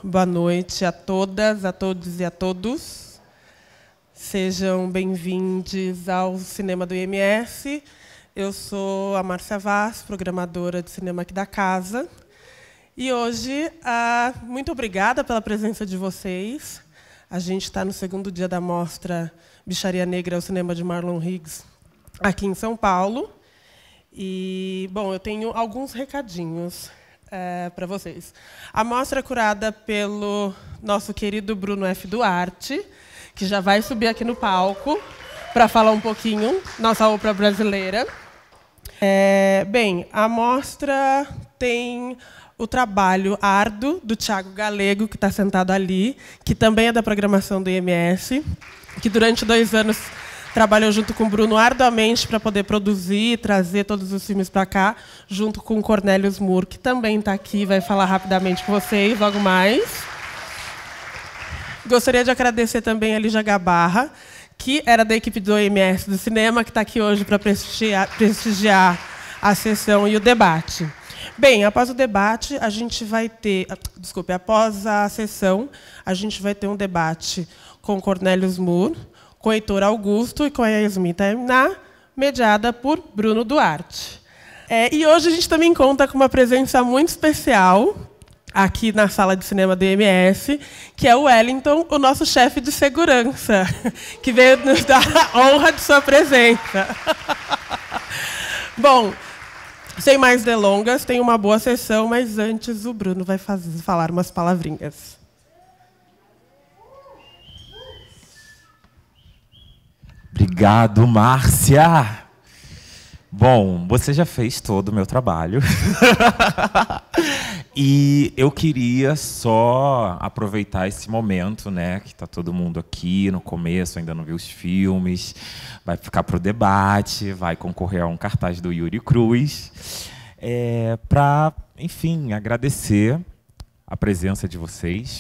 Boa noite a todas, a todos e a todos. Sejam bem-vindos ao Cinema do IMS. Eu sou a Márcia Vaz, programadora de cinema aqui da casa. E hoje, muito obrigada pela presença de vocês. A gente está no segundo dia da mostra Bicharia Negra, o cinema de Marlon Higgs, aqui em São Paulo. E, bom, eu tenho alguns recadinhos para vocês. A mostra é curada pelo nosso querido Bruno F. Duarte, que já vai subir aqui no palco para falar um pouquinho, nossa ópera brasileira. Bem, a mostra tem o trabalho árduo do Thiago Galego, que está sentado ali, que também é da programação do IMS, que durante 2 anos trabalhou junto com o Bruno arduamente para poder produzir e trazer todos os filmes para cá, junto com o Cornelius Moore, que também está aqui, vai falar rapidamente com vocês, logo mais. Gostaria de agradecer também a Lígia Gabarra, que era da equipe do IMS do cinema, que está aqui hoje para prestigiar a sessão e o debate. Bem, após o debate, a gente vai ter... Desculpe, após a sessão, a gente vai ter um debate com Cornelius Moore, com Heitor Augusto e com a Yasmin Tainá, mediada por Bruno Duarte. E hoje a gente também conta com uma presença muito especial aqui na sala de cinema do IMS, que é o Wellington, o nosso chefe de segurança, que veio nos dar a honra de sua presença. Bom, sem mais delongas, tem uma boa sessão, mas antes o Bruno vai falar umas palavrinhas. Obrigado, Márcia! Bom, você já fez todo o meu trabalho. E eu queria só aproveitar esse momento, né, que está todo mundo aqui no começo, ainda não viu os filmes, vai ficar para o debate, vai concorrer a um cartaz do Yuri Cruz, para, enfim, agradecer a presença de vocês,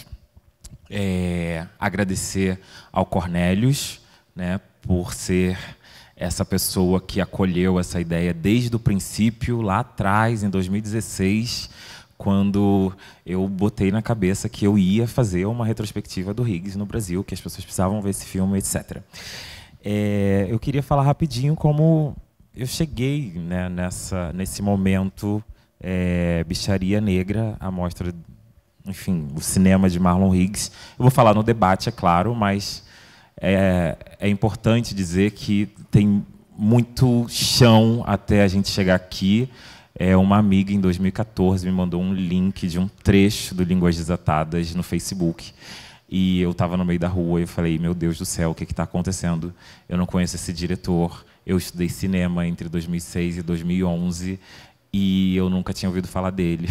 agradecer ao Cornelius, né, por ser essa pessoa que acolheu essa ideia desde o princípio, lá atrás, em 2016, quando eu botei na cabeça que eu ia fazer uma retrospectiva do Higgs no Brasil, que as pessoas precisavam ver esse filme, etc. Eu queria falar rapidinho como eu cheguei, né, nesse momento Bicharia Negra, a mostra, enfim, o cinema de Marlon Higgs. Eu vou falar no debate, é claro, mas é importante dizer que tem muito chão até a gente chegar aqui. Uma amiga, em 2014, me mandou um link de um trecho do Línguas Desatadas no Facebook. E eu estava no meio da rua e eu falei, meu Deus do céu, o que está acontecendo? Eu não conheço esse diretor. Eu estudei cinema entre 2006 e 2011 e eu nunca tinha ouvido falar dele.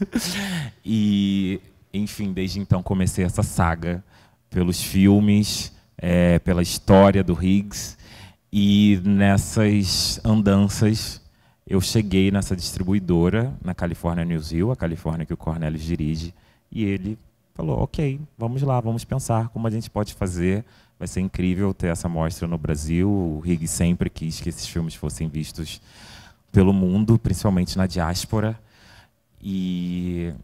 E, enfim, desde então comecei essa saga pelos filmes, pela história do Higgs, e nessas andanças eu cheguei nessa distribuidora na California Newsreel, a Califórnia que o Cornelius dirige, e ele falou, ok, vamos lá, vamos pensar como a gente pode fazer, vai ser incrível ter essa mostra no Brasil. O Higgs sempre quis que esses filmes fossem vistos pelo mundo, principalmente na diáspora, e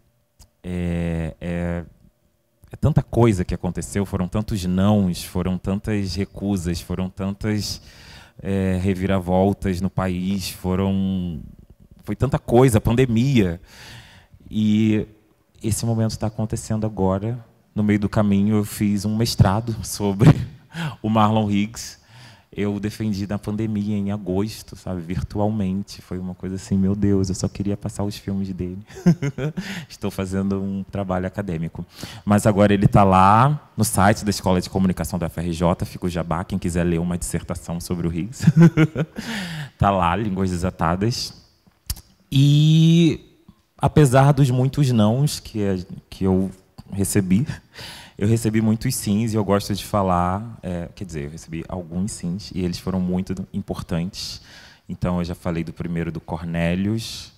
é tanta coisa que aconteceu, foram tantos nãos, foram tantas recusas, foram tantas reviravoltas no país, foi tanta coisa, pandemia. E esse momento está acontecendo agora. No meio do caminho, eu fiz um mestrado sobre o Marlon Higgs. Eu defendi na pandemia, em agosto, sabe, virtualmente. Foi uma coisa assim, meu Deus, eu só queria passar os filmes dele. Estou fazendo um trabalho acadêmico. Mas agora ele está lá no site da Escola de Comunicação da FRJ, fica o jabá, quem quiser ler uma dissertação sobre o Higgs. Está lá, Línguas Desatadas. E, apesar dos muitos nãos que eu recebi muitos sims, e eu gosto de falar, quer dizer, eu recebi alguns sims, e eles foram muito importantes. Então, eu já falei do primeiro, do Cornelius.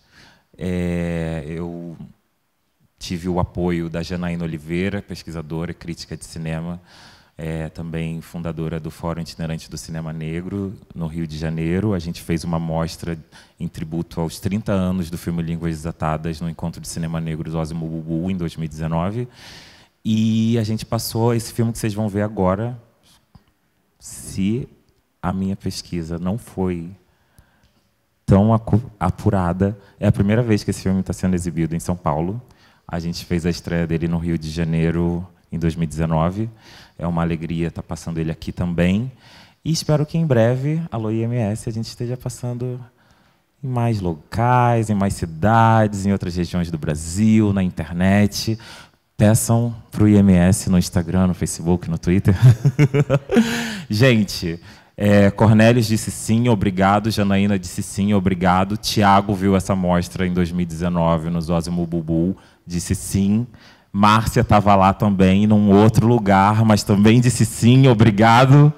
Eu tive o apoio da Janaína Oliveira, pesquisadora e crítica de cinema, também fundadora do Fórum Itinerante do Cinema Negro, no Rio de Janeiro. A gente fez uma mostra em tributo aos 30 anos do filme Línguas Desatadas, no Encontro de Cinema Negro do Osmo Bubu, em 2019. E a gente passou esse filme que vocês vão ver agora. Se a minha pesquisa não foi tão apurada, é a primeira vez que esse filme está sendo exibido em São Paulo. A gente fez a estreia dele no Rio de Janeiro em 2019. É uma alegria estar passando ele aqui também. E espero que em breve, Alô IMS, a gente esteja passando em mais locais, em mais cidades, em outras regiões do Brasil, na internet. Peçam para o IMS no Instagram, no Facebook, no Twitter. Gente, Cornélios disse sim, obrigado. Janaína disse sim, obrigado. Tiago viu essa mostra em 2019 no Zózimo Bubu, disse sim. Márcia estava lá também, num outro lugar, mas também disse sim, obrigado.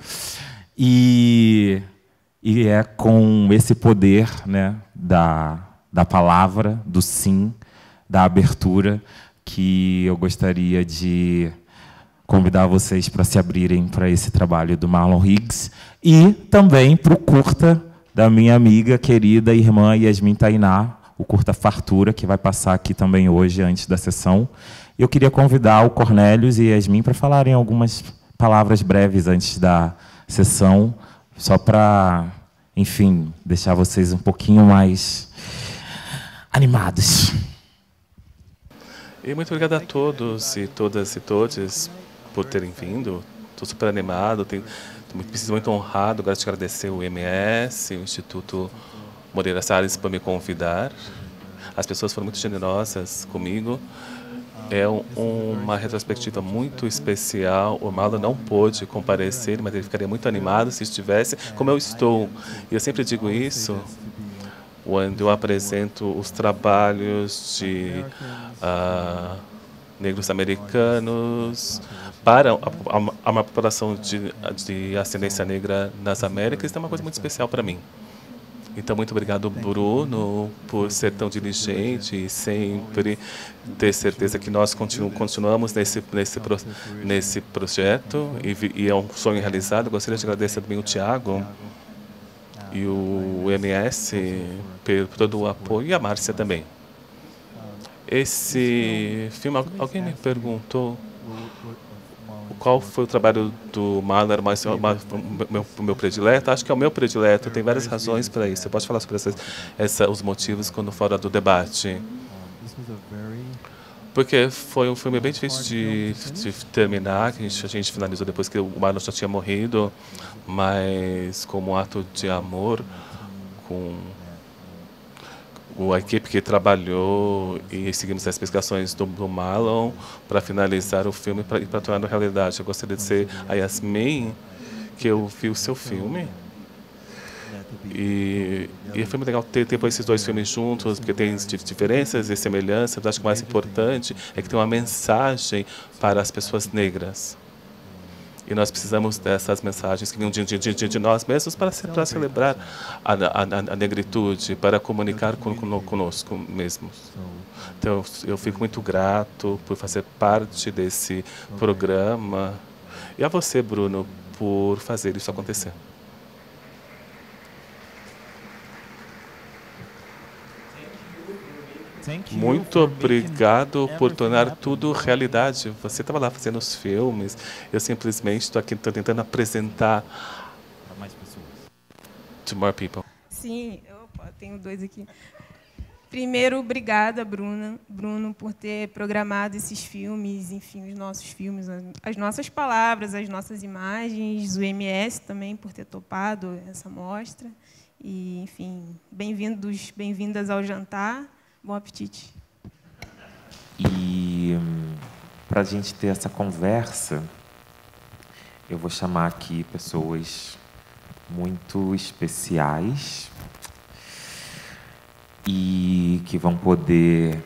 E é com esse poder, né, da palavra, do sim, da abertura, que eu gostaria de convidar vocês para se abrirem para esse trabalho do Marlon Higgs e também para o curta da minha amiga, querida irmã Yasmin Tainá, o curta Fartura, que vai passar aqui também hoje, antes da sessão. Eu queria convidar o Cornélios e Yasmin para falarem algumas palavras breves antes da sessão, só para, enfim, deixar vocês um pouquinho mais animados. E muito obrigado a todos e todas e todos por terem vindo. Estou super animado, me sinto muito honrado. Agora te agradecer o IMS, o Instituto Moreira Salles por me convidar. As pessoas foram muito generosas comigo. É uma retrospectiva muito especial. O Marlon não pôde comparecer, mas ele ficaria muito animado se estivesse, como eu estou. E eu sempre digo isso quando eu apresento os trabalhos de negros americanos para uma população de ascendência negra nas Américas. Isso é uma coisa muito especial para mim. Então, muito obrigado, Bruno, por ser tão diligente e sempre ter certeza que nós continuamos nesse projeto e é um sonho realizado. Gostaria de agradecer também o Tiago e o MS por todo o apoio, e a Márcia também. Esse filme, alguém me perguntou qual foi o trabalho do Mahler, mas o meu predileto. Acho que é o meu predileto, tem várias razões para isso. Você pode falar sobre os motivos quando fora do debate. Porque foi um filme bem difícil de terminar, que a gente finalizou depois que o Marlon já tinha morrido, mas como um ato de amor com a equipe que trabalhou, e seguimos as explicações do Marlon para finalizar o filme e para tornar realidade. Eu gostaria de dizer a Yasmin que eu vi o seu filme. E foi muito legal ter esses dois filmes juntos, porque tem diferenças e semelhanças. Eu acho que o mais importante é que tem uma mensagem para as pessoas negras. E nós precisamos dessas mensagens que vinham de nós mesmos para celebrar a negritude, para comunicar conosco mesmos. Então, eu fico muito grato por fazer parte desse programa. E a você, Bruno, por fazer isso acontecer. Muito obrigado por tornar tudo realidade. Você estava lá fazendo os filmes, eu simplesmente estou aqui tentando apresentar para mais pessoas. To more people. Sim, tenho dois aqui. Primeiro, obrigada, Bruno, por ter programado esses filmes, enfim, os nossos filmes, as nossas palavras, as nossas imagens, o MS também por ter topado essa mostra. E, enfim, bem-vindas ao jantar. Bom apetite. E para a gente ter essa conversa, eu vou chamar aqui pessoas muito especiais e que vão poder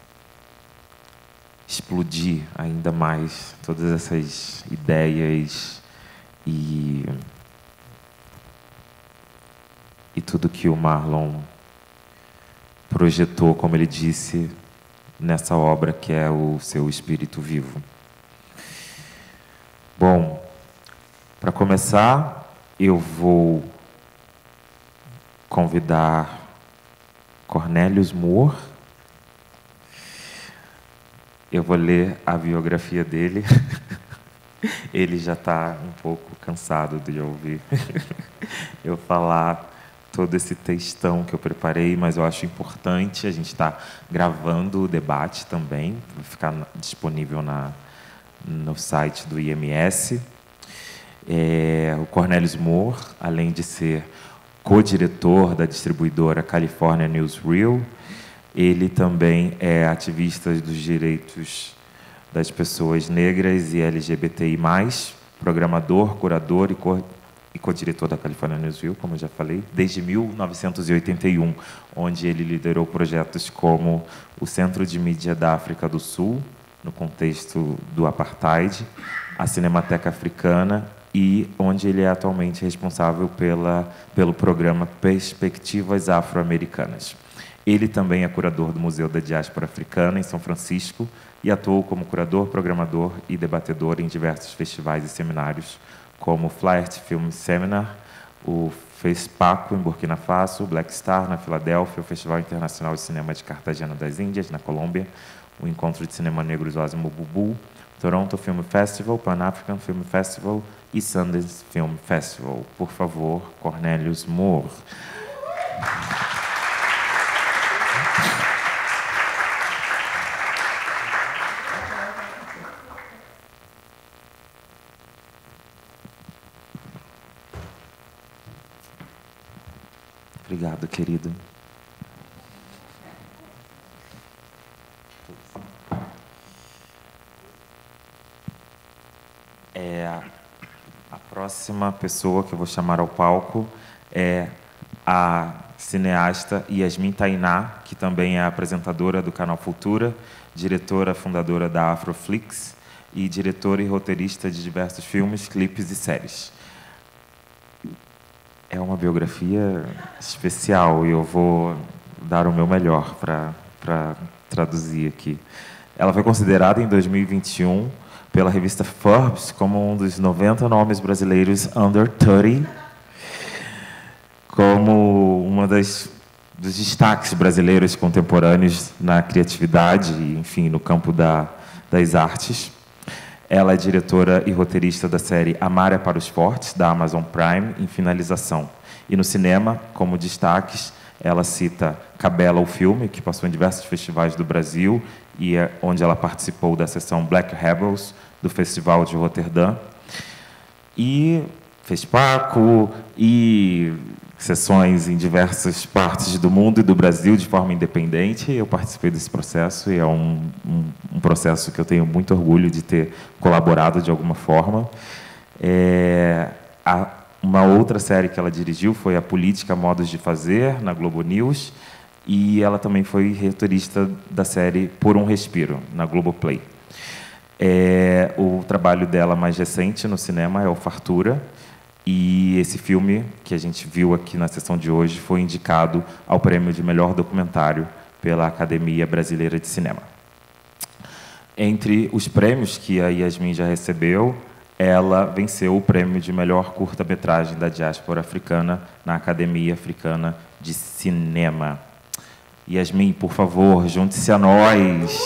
explodir ainda mais todas essas ideias e tudo que o Marlon projetou, como ele disse, nessa obra que é o seu espírito vivo. Bom, para começar, eu vou convidar Cornélios Moore. Eu vou ler a biografia dele. Ele já está um pouco cansado de ouvir eu falar todo esse textão que eu preparei, mas eu acho importante. A gente está gravando o debate também, vai ficar disponível no site do IMS. O Cornelius Moore, além de ser co-diretor da distribuidora California Newsreel, ele também é ativista dos direitos das pessoas negras e LGBTI+, programador, curador e co-diretor da California Newsreel, como eu já falei, desde 1981, onde ele liderou projetos como o Centro de Mídia da África do Sul, no contexto do apartheid, a Cinemateca Africana, e onde ele é atualmente responsável pelo programa Perspectivas Afro-Americanas. Ele também é curador do Museu da Diáspora Africana, em São Francisco, e atuou como curador, programador e debatedor em diversos festivais e seminários, como o Flyert Film Seminar, o FESPACO, em Burkina Faso, o Black Star, na Filadélfia, o Festival Internacional de Cinema de Cartagena das Índias, na Colômbia, o Encontro de Cinema Negro Osmo Bubu, Toronto Film Festival, Pan-African Film Festival e Sundance Film Festival. Por favor, Cornelius Moore. Obrigado, querido. A próxima pessoa que eu vou chamar ao palco é a cineasta Yasmin Tainá, que também é apresentadora do canal Futura, diretora fundadora da Afroflix e diretora e roteirista de diversos filmes, clipes e séries. É uma biografia especial e eu vou dar o meu melhor para traduzir aqui. Ela foi considerada em 2021 pela revista Forbes como um dos 90 nomes brasileiros under 30, como uma dos destaques brasileiros contemporâneos na criatividade e, enfim, no campo das artes. Ela é diretora e roteirista da série Amar é para os Fortes, da Amazon Prime, em finalização. E no cinema, como destaques, ela cita Cabela, o filme, que passou em diversos festivais do Brasil, e onde ela participou da sessão Black Rebels, do Festival de Roterdã. E fez Paco e sessões em diversas partes do mundo e do Brasil de forma independente. Eu participei desse processo e é um processo que eu tenho muito orgulho de ter colaborado de alguma forma. Uma outra série que ela dirigiu foi A Política, Modos de Fazer, na Globo News, e ela também foi roteirista da série Por um Respiro, na Globoplay. O trabalho dela mais recente no cinema é o Fartura, e esse filme que a gente viu aqui na sessão de hoje foi indicado ao prêmio de melhor documentário pela Academia Brasileira de Cinema. Entre os prêmios que a Yasmin já recebeu, ela venceu o prêmio de melhor curta-metragem da diáspora africana na Academia Africana de Cinema. Yasmin, por favor, junte-se a nós.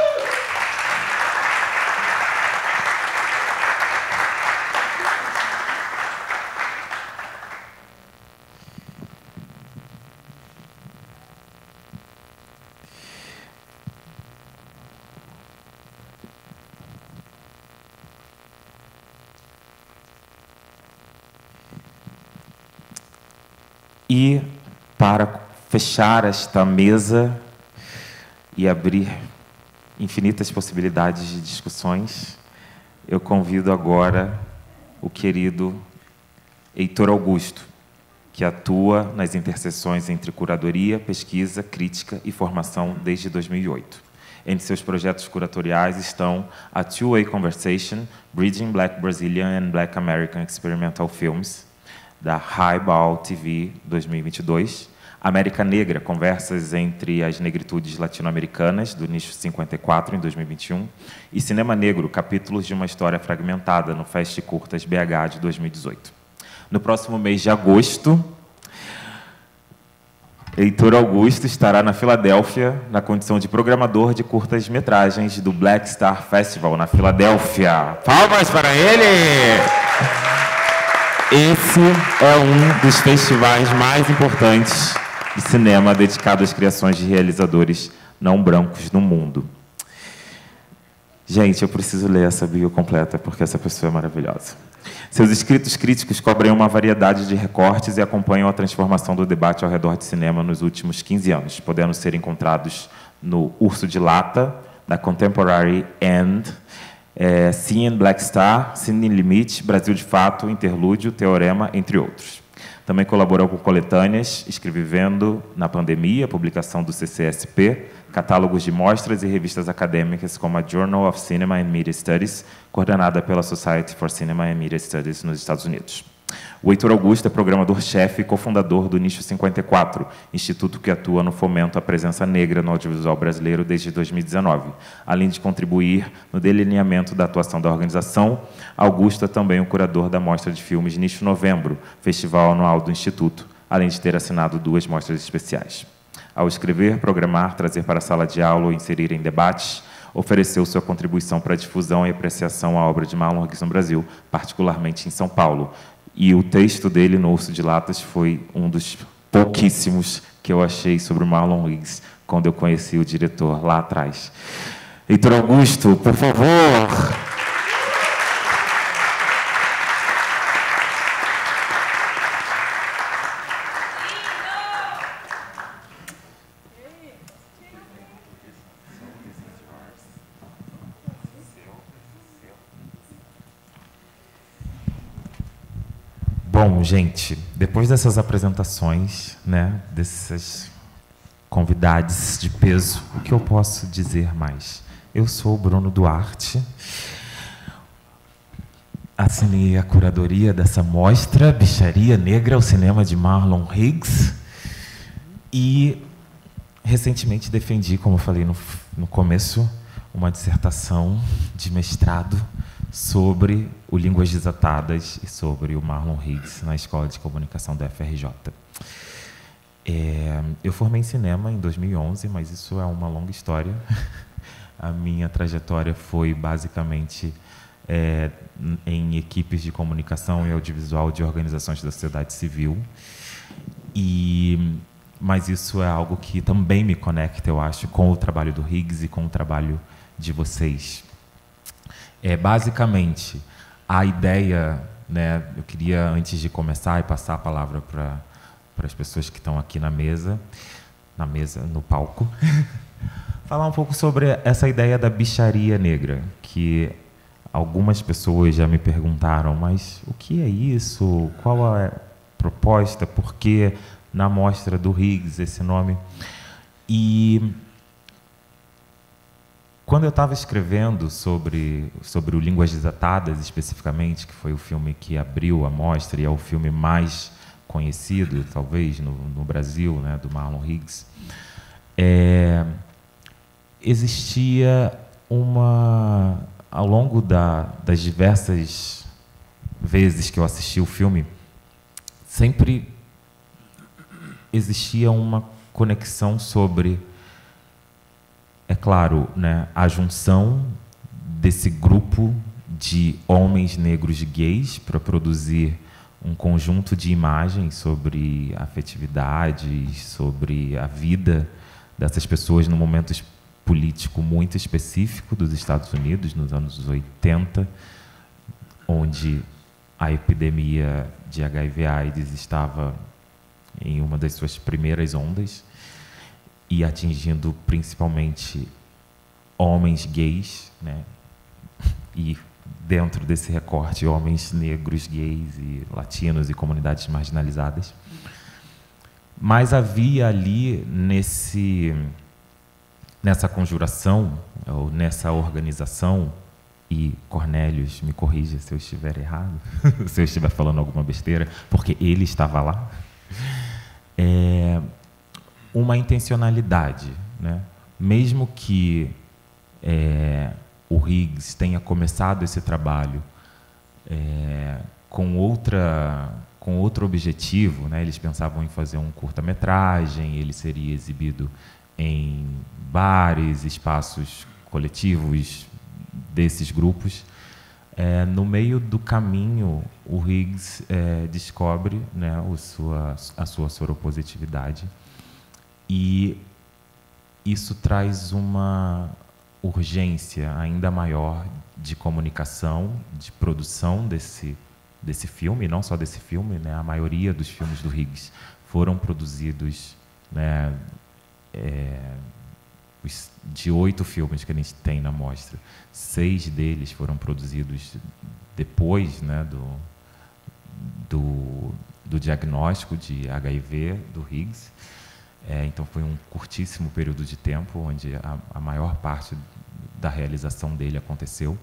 E, para fechar esta mesa e abrir infinitas possibilidades de discussões, eu convido agora o querido Heitor Augusto, que atua nas interseções entre curadoria, pesquisa, crítica e formação desde 2008. Entre seus projetos curatoriais estão a Two-Way Conversation, Bridging Black Brazilian and Black American Experimental Films, da Highball TV 2022, América Negra, Conversas entre as Negritudes Latino-Americanas, do Nicho 54, em 2021, e Cinema Negro, Capítulos de uma História Fragmentada, no Fest Curtas BH, de 2018. No próximo mês de agosto, Heitor Augusto estará na Filadélfia na condição de programador de curtas-metragens do Black Star Festival na Filadélfia. Palmas para ele! Esse é um dos festivais mais importantes de cinema dedicado às criações de realizadores não brancos no mundo. Gente, eu preciso ler essa bio completa, porque essa pessoa é maravilhosa. Seus escritos críticos cobrem uma variedade de recortes e acompanham a transformação do debate ao redor de cinema nos últimos 15 anos, podendo ser encontrados no Urso de Lata, da Contemporary End, Cine Black Star, Cine Limite, Brasil de Fato, Interlúdio, Teorema, entre outros. Também colaborou com coletâneas, Escrevivendo na Pandemia, publicação do CCSP, catálogos de mostras e revistas acadêmicas como a Journal of Cinema and Media Studies, coordenada pela Society for Cinema and Media Studies nos Estados Unidos. O Heitor Augusto é programador-chefe e cofundador do Nicho 54, instituto que atua no fomento à presença negra no audiovisual brasileiro desde 2019. Além de contribuir no delineamento da atuação da organização, Augusto é também o curador da Mostra de Filmes Nicho Novembro, festival anual do Instituto, além de ter assinado 2 mostras especiais. Ao escrever, programar, trazer para a sala de aula ou inserir em debates, ofereceu sua contribuição para a difusão e apreciação à obra de Marlon Higgs no Brasil, particularmente em São Paulo. E o texto dele no Urso de Latas foi um dos pouquíssimos que eu achei sobre o Marlon Higgs quando eu conheci o diretor lá atrás. Heitor Augusto, por favor. Bom, gente, depois dessas apresentações, né, desses convidados de peso, o que eu posso dizer mais? Eu sou o Bruno Duarte, assinei a curadoria dessa mostra, Bicharia Negra, o cinema de Marlon Higgs, e recentemente defendi, como eu falei no começo, uma dissertação de mestrado sobre o Línguas Desatadas e sobre o Marlon Higgs na Escola de Comunicação da FRJ. Eu formei em cinema em 2011, mas isso é uma longa história. A minha trajetória foi basicamente em equipes de comunicação e audiovisual de organizações da sociedade civil. Mas isso é algo que também me conecta, eu acho, com o trabalho do Higgs e com o trabalho de vocês. Basicamente, a ideia, né, eu queria, antes de começar e passar a palavra para as pessoas que estão aqui na mesa, no palco, falar um pouco sobre essa ideia da bicharia negra, que algumas pessoas já me perguntaram, mas o que é isso? Qual é a proposta? Por que na mostra do Higgs esse nome? E quando eu estava escrevendo sobre o Línguas Desatadas, especificamente, que foi o filme que abriu a mostra e é o filme mais conhecido, talvez, no Brasil, né, do Marlon Higgs, existia ao longo das diversas vezes que eu assisti o filme, sempre existia uma conexão sobre, é claro, né, a junção desse grupo de homens negros gays para produzir um conjunto de imagens sobre afetividade, sobre a vida dessas pessoas num momento político muito específico dos Estados Unidos, nos anos 80, onde a epidemia de HIV/AIDS estava em uma das suas primeiras ondas e atingindo principalmente homens gays, né? E dentro desse recorte, homens negros, gays e latinos e comunidades marginalizadas. Mas havia ali nessa conjuração, ou nessa organização, e Cornélios me corrija se eu estiver errado, se eu estiver falando alguma besteira, porque ele estava lá, uma intencionalidade, né? Mesmo que o Higgs tenha começado esse trabalho com outra com outro objetivo, né? Eles pensavam em fazer um curta-metragem, ele seria exibido em bares, espaços coletivos desses grupos. No meio do caminho, o Higgs descobre, né, a sua soropositividade, e isso traz uma urgência ainda maior de comunicação, de produção desse filme, não só desse filme, né, a maioria dos filmes do Higgs foram produzidos, né, de 8 filmes que a gente tem na mostra, 6 deles foram produzidos depois, né, do diagnóstico de HIV do Higgs. Então foi um curtíssimo período de tempo onde a maior parte da realização dele aconteceu.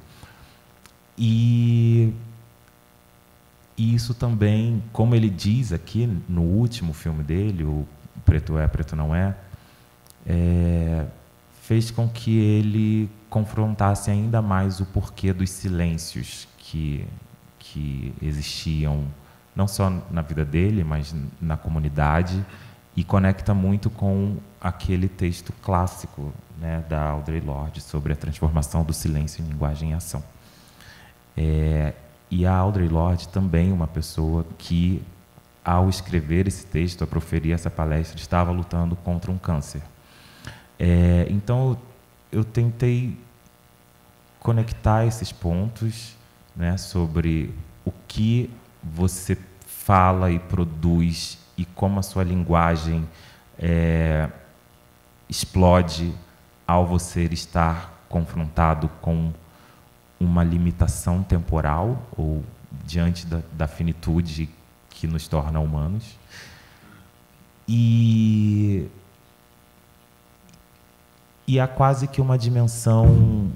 E isso também, como ele diz aqui no último filme dele, o Preto é, Preto não é, fez com que ele confrontasse ainda mais o porquê dos silêncios que existiam, não só na vida dele, mas na comunidade, e conecta muito com aquele texto clássico, né, da Audre Lorde sobre a transformação do silêncio em linguagem e ação. E a Audre Lorde também uma pessoa que, ao escrever esse texto, a proferir essa palestra, estava lutando contra um câncer. Então, eu tentei conectar esses pontos, né, sobre o que você fala e produz e como a sua linguagem explode ao você estar confrontado com uma limitação temporal ou diante da finitude que nos torna humanos. E há quase que uma dimensão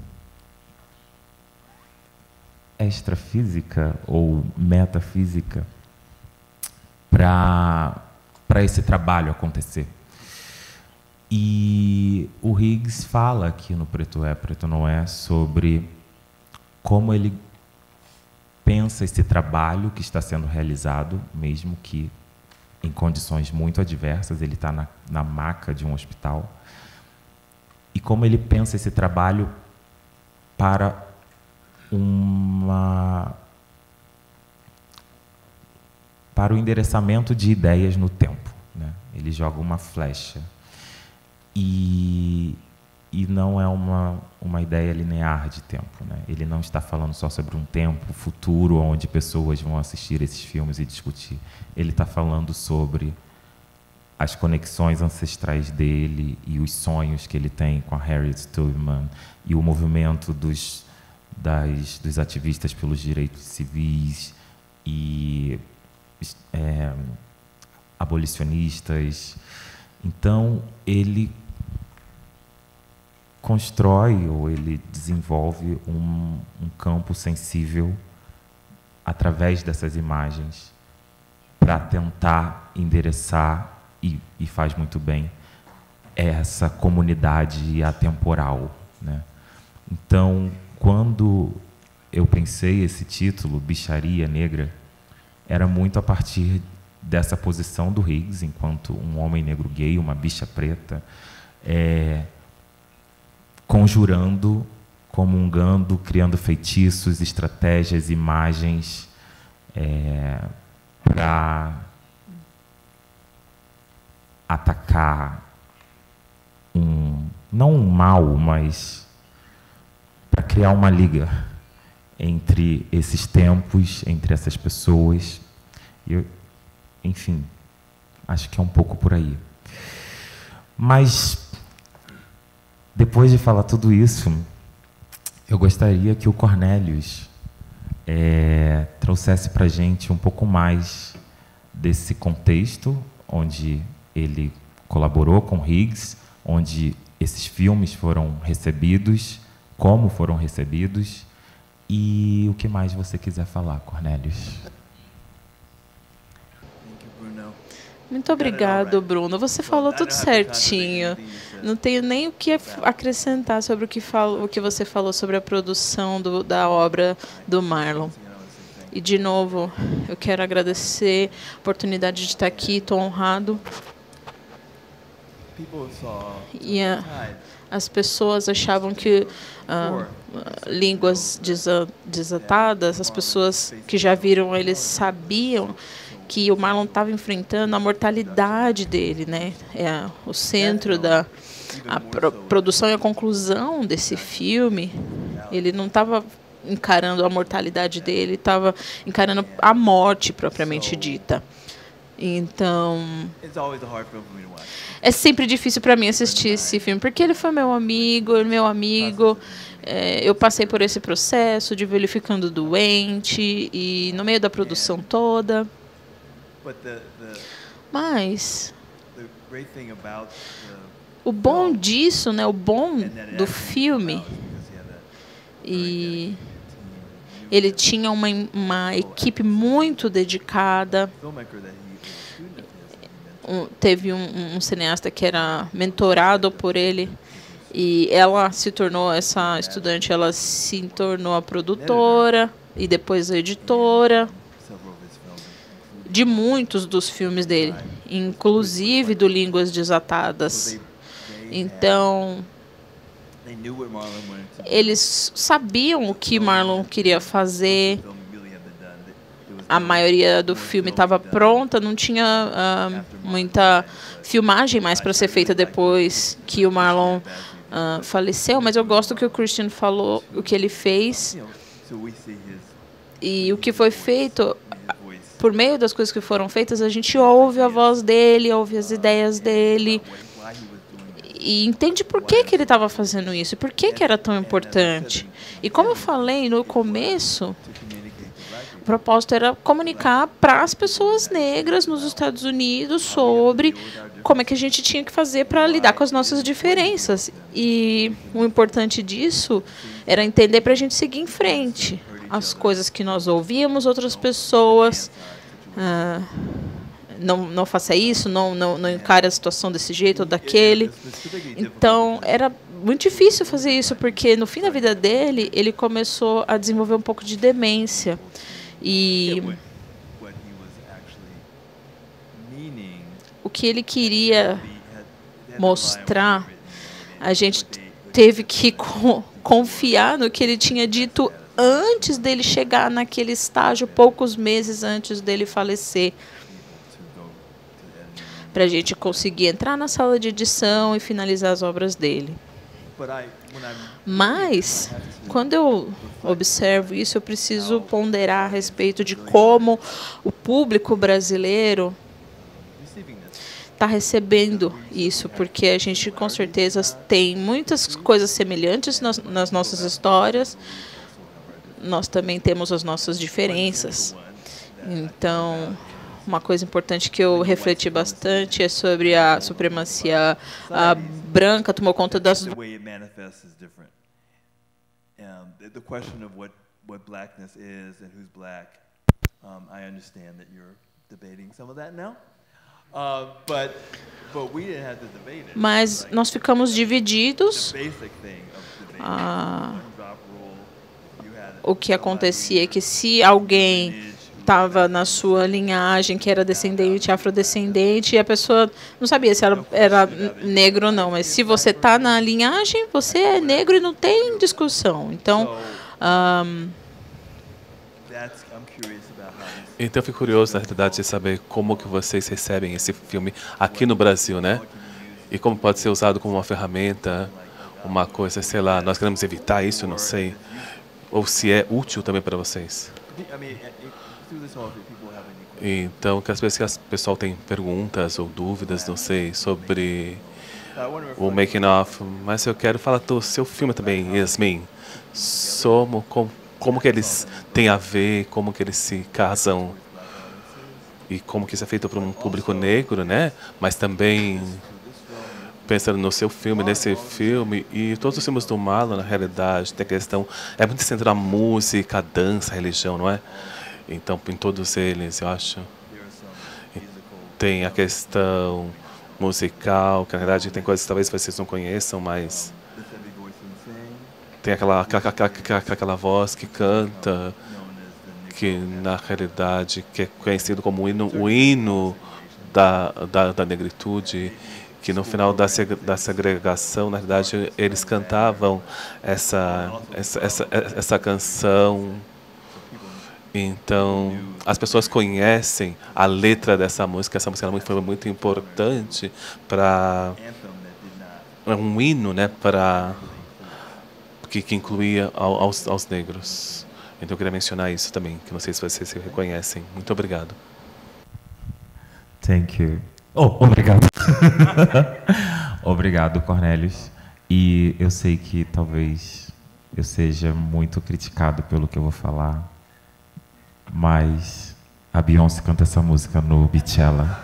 extrafísica ou metafísica para esse trabalho acontecer. E o Higgs fala aqui no Preto é, Preto não é sobre como ele pensa esse trabalho que está sendo realizado, mesmo que em condições muito adversas, ele está na maca de um hospital, e como ele pensa esse trabalho para o endereçamento de ideias no tempo, né? Ele joga uma flecha e não é uma ideia linear de tempo, né? Ele não está falando só sobre um tempo futuro onde pessoas vão assistir esses filmes e discutir. Ele está falando sobre as conexões ancestrais dele e os sonhos que ele tem com a Harriet Tubman e o movimento dos ativistas pelos direitos civis e abolicionistas. Então, ele constrói ou ele desenvolve um campo sensível através dessas imagens para tentar endereçar, e faz muito bem, essa comunidade atemporal, né? Então, quando eu pensei esse título, Bicharia Negra, era muito a partir dessa posição do Higgs, enquanto um homem negro gay, uma bicha preta, conjurando, comungando, criando feitiços, estratégias, imagens para atacar não um mal, mas para criar uma liga entre esses tempos, entre essas pessoas. Enfim, acho que é um pouco por aí. Mas, depois de falar tudo isso, eu gostaria que o Cornelius trouxesse para a gente um pouco mais desse contexto onde ele colaborou com Higgs, onde esses filmes foram recebidos, como foram recebidos, e o que mais você quiser falar, Cornelius. Muito obrigado, Bruno. Você falou tudo certinho. Não tenho nem o que acrescentar sobre o que você falou sobre a produção da obra do Marlon. E, de novo, eu quero agradecer a oportunidade de estar aqui, estou honrado. E as pessoas achavam que línguas desatadas, as pessoas que já viram, eles sabiam que o Marlon estava enfrentando a mortalidade dele, né? O centro da produção e a conclusão desse filme, ele não estava encarando a mortalidade dele, estava encarando a morte propriamente dita. Então, é sempre difícil para mim assistir esse filme, porque ele foi meu amigo. Eu passei por esse processo de ver ele ficando doente e no meio da produção toda. Mas o bom disso, né, o bom do filme, e ele tinha uma equipe muito dedicada. Teve um cineasta que era mentorado por ele, e ela se tornou, essa estudante, ela se tornou a produtora e depois a editora de muitos dos filmes dele, inclusive do Línguas Desatadas. Então, eles sabiam o que Marlon queria fazer. A maioria do filme estava pronta, não tinha muita filmagem mais para ser feita depois que o Marlon faleceu, mas eu gosto que o Christian falou, o que ele fez e o que foi feito. Por meio das coisas que foram feitas, a gente ouve a voz dele, ouve as ideias dele e entende por que ele estava fazendo isso, por que era tão importante. E como eu falei no começo, o propósito era comunicar para as pessoas negras nos Estados Unidos sobre como é que a gente tinha que fazer para lidar com as nossas diferenças. E o importante disso era entender para a gente seguir em frente. As coisas que nós ouvíamos, outras pessoas, não faça isso, não encare a situação desse jeito ou daquele. Então, era muito difícil fazer isso, porque no fim da vida dele, ele começou a desenvolver um pouco de demência. E o que ele queria mostrar, a gente teve que confiar no que ele tinha dito antes dele chegar naquele estágio, poucos meses antes dele falecer, para a gente conseguir entrar na sala de edição e finalizar as obras dele. Mas, quando eu observo isso, eu preciso ponderar a respeito de como o público brasileiro está recebendo isso, porque a gente, com certeza, tem muitas coisas semelhantes nas nossas histórias. Nós também temos as nossas diferenças. Então, uma coisa importante que eu refleti bastante é sobre a supremacia branca tomou conta das... The question of what blackness is and who's black, I understand that you're debating some of that now, but we didn't have to debate it. Mas nós ficamos divididos. O que acontecia é que se alguém estava na sua linhagem, que era descendente, afrodescendente, e a pessoa não sabia se ela era negro ou não, mas se você está na linhagem, você é negro e não tem discussão. Então, então eu fico curioso, na realidade, de saber como que vocês recebem esse filme aqui no Brasil, né? E como pode ser usado como uma ferramenta, uma coisa, sei lá, nós queremos evitar isso, não sei, ou se é útil também para vocês. Então, que às vezes o pessoal tem perguntas ou dúvidas, não sei, sobre o making of, mas eu quero falar do seu filme também, Yasmin. Como que eles têm a ver, como que eles se casam e como que isso é feito para um público negro, né? Mas também pensando no seu filme, nesse filme e todos os filmes do Marlon, na realidade, tem a questão, é muito centrado na música, a dança, a religião, não é? Então, em todos eles, eu acho, tem a questão musical, que na verdade tem coisas que talvez vocês não conheçam, mas tem aquela voz que canta, que na realidade que é conhecido como o hino da negritude, que no final da segregação, na verdade, eles cantavam essa canção. Então, as pessoas conhecem a letra dessa música. Essa música foi muito importante para um hino, né, que incluía aos negros. Então, eu queria mencionar isso também, que não sei se vocês se reconhecem. Muito obrigado. Thank you. Obrigado. Obrigado, Cornelius. E eu sei que talvez eu seja muito criticado pelo que eu vou falar, mas a Beyoncé canta essa música no Beachella.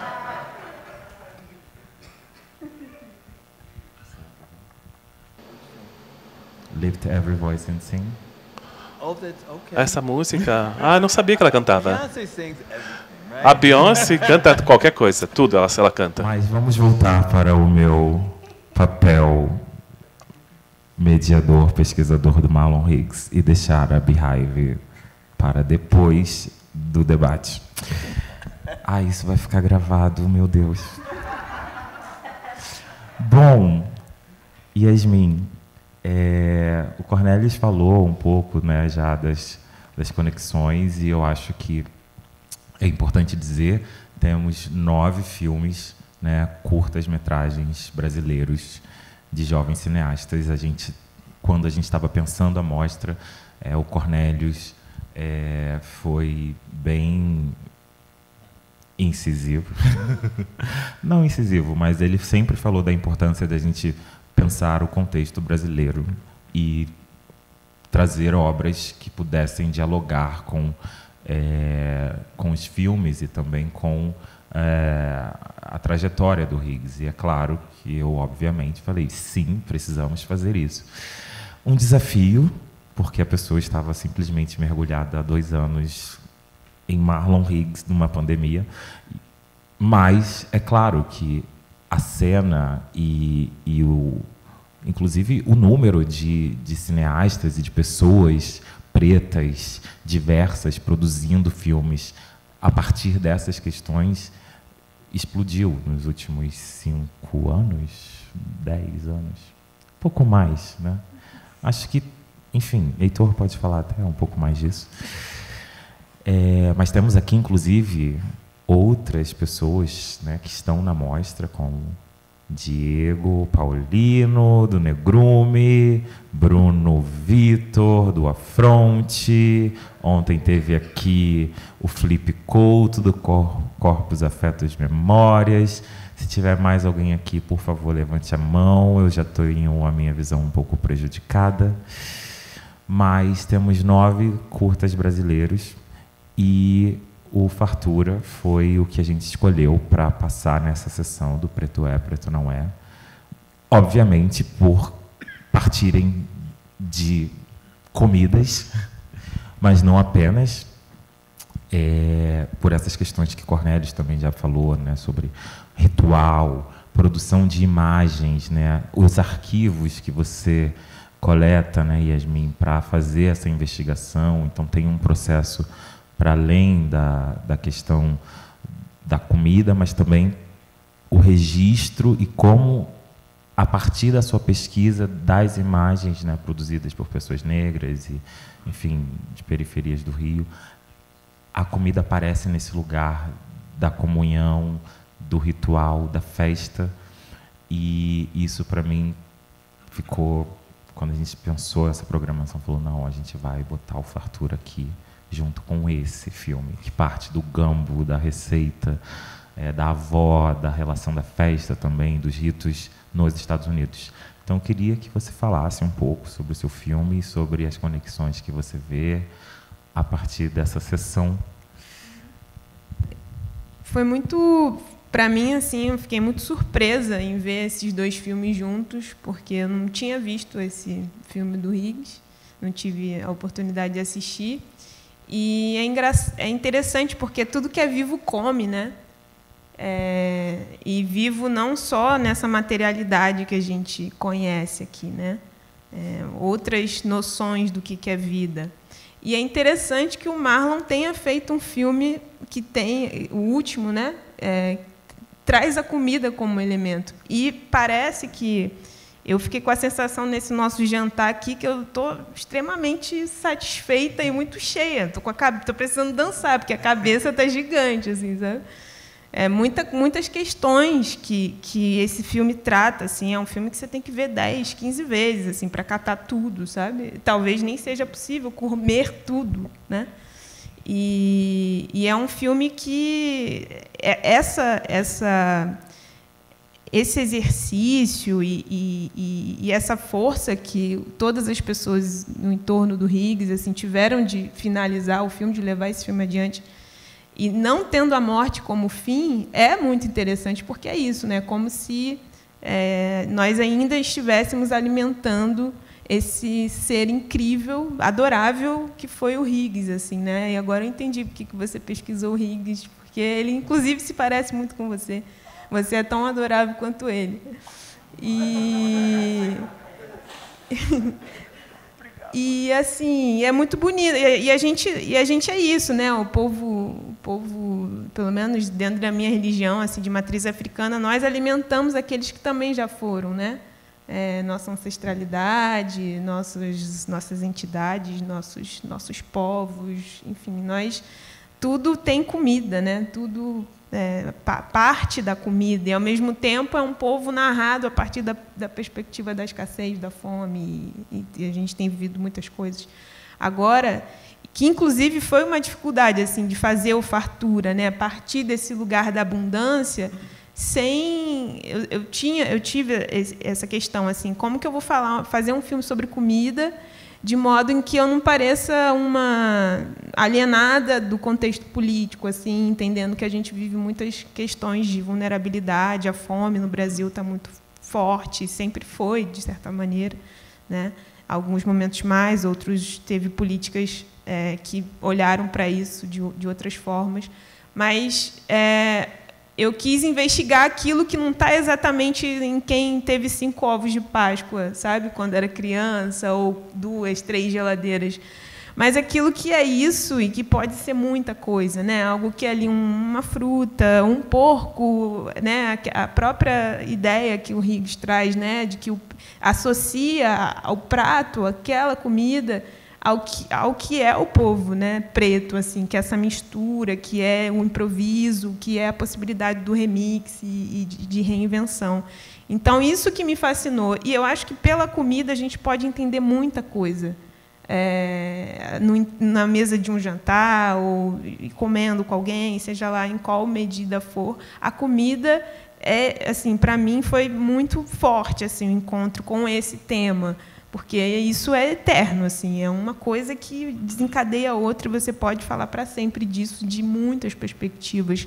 Lift every voice and sing. Essa música... não sabia que ela cantava. Beyoncé sings everything. A Beyoncé canta qualquer coisa, tudo ela canta. Mas vamos voltar para o meu papel mediador, pesquisador do Marlon Higgs e deixar a Beehive para depois do debate. Isso vai ficar gravado, meu Deus. Bom, Yasmin, o Cornelius falou um pouco, né, já das conexões, e eu acho que é importante dizer, temos 9 filmes, né, curtas-metragens brasileiros de jovens cineastas. Quando a gente estava pensando a mostra, o Cornelius foi bem incisivo. Não incisivo, mas ele sempre falou da importância da gente pensar o contexto brasileiro e trazer obras que pudessem dialogar com os filmes e também com a trajetória do Higgs. E é claro que eu, obviamente, falei, sim, precisamos fazer isso. Um desafio, porque a pessoa estava simplesmente mergulhada há 2 anos em Marlon Higgs, numa pandemia. Mas é claro que a cena inclusive o número de cineastas e de pessoas pretas, diversas, produzindo filmes a partir dessas questões, explodiu nos últimos 5 anos, 10 anos, pouco mais, né? Acho que, enfim, Heitor pode falar até um pouco mais disso. Mas temos aqui, inclusive, outras pessoas, né, que estão na mostra, como Diego Paulino, do Negrume, Bruno Vitor, do Afronte. Ontem teve aqui o Felipe Couto, do Corpos, Afetos, Memórias. Se tiver mais alguém aqui, por favor, levante a mão. Eu já tenho a minha visão um pouco prejudicada. Mas temos 9 curtas brasileiros e o Fartura foi o que a gente escolheu para passar nessa sessão do Preto é, Preto não é. Obviamente, por partirem de comidas, mas não apenas, por essas questões que Cornelius também já falou, né, sobre ritual, produção de imagens, né, os arquivos que você coleta, né, Yasmin, para fazer essa investigação. Então, tem um processo para além da questão da comida, mas também o registro e como, a partir da sua pesquisa, das imagens, né, produzidas por pessoas negras e, enfim, de periferias do Rio, a comida aparece nesse lugar da comunhão, do ritual, da festa. E isso, para mim, ficou... Quando a gente pensou essa programação, falou, não, a gente vai botar o Fartura aqui, junto com esse filme, que parte do gambo, da receita, da avó, da relação da festa também, dos ritos nos Estados Unidos. Então, eu queria que você falasse um pouco sobre o seu filme e sobre as conexões que você vê a partir dessa sessão. Foi muito... Para mim, assim, eu fiquei muito surpresa em ver esses 2 filmes juntos, porque eu não tinha visto esse filme do Higgs, não tive a oportunidade de assistir. E é interessante porque tudo que é vivo come, né? E vivo não só nessa materialidade que a gente conhece aqui, né? Outras noções do que é vida. E é interessante que o Marlon tenha feito um filme que tem, o último, né, traz a comida como elemento. E parece que eu fiquei com a sensação nesse nosso jantar aqui que eu estou extremamente satisfeita e muito cheia. Estou precisando dançar, porque a cabeça está gigante, assim, sabe? Muitas questões que esse filme trata, assim, é um filme que você tem que ver 10, 15 vezes, assim, para catar tudo, sabe? Talvez nem seja possível comer tudo, né? E é um filme que esse exercício e essa força que todas as pessoas no entorno do Higgs, assim, tiveram de finalizar o filme, de levar esse filme adiante, e não tendo a morte como fim, é muito interessante, porque é isso, né? Como se nós ainda estivéssemos alimentando esse ser incrível, adorável, que foi o Higgs, assim, né? E agora eu entendi por que você pesquisou o Higgs, porque ele, inclusive, se parece muito com você. Você é tão adorável quanto ele. E assim, é muito bonito. E a gente é isso, né? O povo, pelo menos dentro da minha religião, assim, de matriz africana, nós alimentamos aqueles que também já foram, né? Nossa ancestralidade, nossas entidades, nossos povos, enfim, tudo tem comida, né? Tudo parte da comida, e, ao mesmo tempo, é um povo narrado a partir da perspectiva da escassez, da fome, e a gente tem vivido muitas coisas agora, que, inclusive, foi uma dificuldade, assim, de fazer o fartura, né? A partir desse lugar da abundância, eu tive essa questão, assim, como que eu vou fazer um filme sobre comida de modo em que eu não pareça uma alienada do contexto político, assim, entendendo que a gente vive muitas questões de vulnerabilidade, a fome no Brasil está muito forte, sempre foi, de certa maneira, né? Alguns momentos mais, outros teve políticas que olharam para isso de outras formas, mas eu quis investigar aquilo que não está exatamente em quem teve 5 ovos de Páscoa, sabe, quando era criança, ou 2, 3 geladeiras, mas aquilo que é isso e que pode ser muita coisa, né? Algo que é ali uma fruta, um porco, né? A própria ideia que o Higgs traz, né? De que associa ao prato aquela comida ao que é o povo, né, preto, assim, que é essa mistura, que é o improviso, que é a possibilidade do remix e de reinvenção. Então, isso que me fascinou. E eu acho que, pela comida, a gente pode entender muita coisa. Na mesa de um jantar, ou comendo com alguém, seja lá em qual medida for, a comida, assim, para mim, foi muito forte, assim, o encontro com esse tema, porque isso é eterno, assim, é uma coisa que desencadeia a outra, e você pode falar para sempre disso, de muitas perspectivas.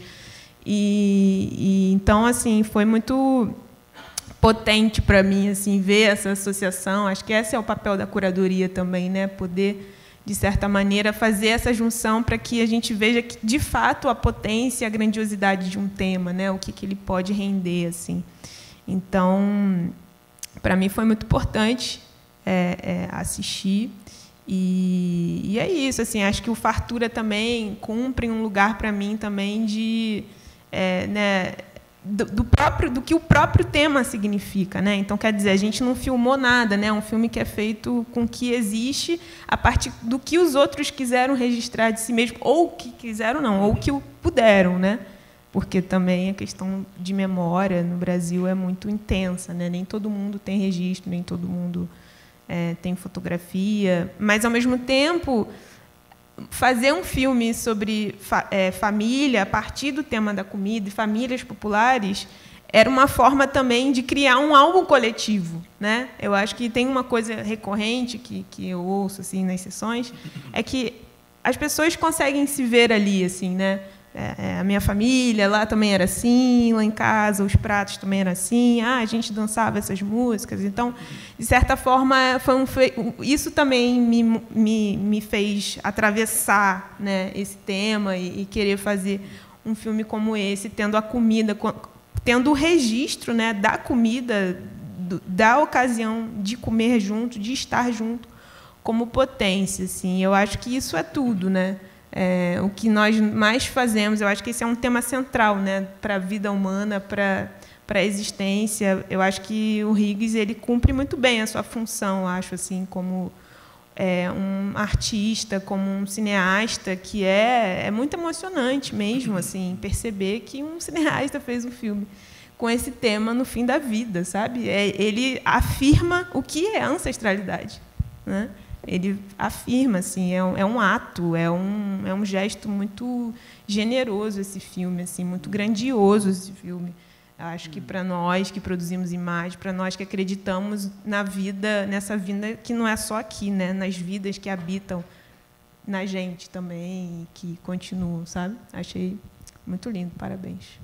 Então, assim, foi muito potente para mim, assim, ver essa associação. Acho que esse é o papel da curadoria também, né? Poder, de certa maneira, fazer essa junção para que a gente veja que, de fato, a potência e a grandiosidade de um tema, né? O que ele pode render, assim. Então, para mim, foi muito importante assistir, e é isso, assim, acho que o Fartura também cumpre um lugar para mim também de né, do que o próprio tema significa, né? Então, quer dizer, a gente não filmou nada, né? É um filme que é feito com o que existe a partir do que os outros quiseram registrar de si mesmo, ou que quiseram não, ou que puderam, né? Porque também a questão de memória no Brasil é muito intensa, né? Nem todo mundo tem registro, nem todo mundo tem fotografia, mas, ao mesmo tempo, fazer um filme sobre família a partir do tema da comida e famílias populares era uma forma também de criar um álbum coletivo, né? Eu acho que tem uma coisa recorrente que eu ouço, assim, nas sessões, é que as pessoas conseguem se ver ali, assim, né? A minha família lá também era assim, lá em casa os pratos também eram assim, a gente dançava essas músicas. Então, de certa forma, isso também me fez atravessar, né, esse tema e querer fazer um filme como esse, tendo a comida, tendo o registro, né, da comida, da ocasião de comer junto, de estar junto como potência, assim. Eu acho que isso é tudo, né? O que nós mais fazemos, eu acho que esse é um tema central, né, para a vida humana, para a existência. Eu acho que o Higgs ele cumpre muito bem a sua função, acho, assim, como um artista, como um cineasta, que é muito emocionante mesmo, assim, perceber que um cineasta fez um filme com esse tema no fim da vida, sabe? Ele afirma o que é ancestralidade, né? Ele afirma, assim, é um ato, é um gesto muito generoso esse filme, assim, muito grandioso esse filme. Acho que para nós que produzimos imagem, para nós que acreditamos na vida, nessa vida que não é só aqui, né, nas vidas que habitam na gente também e que continuam, sabe? Achei muito lindo, parabéns.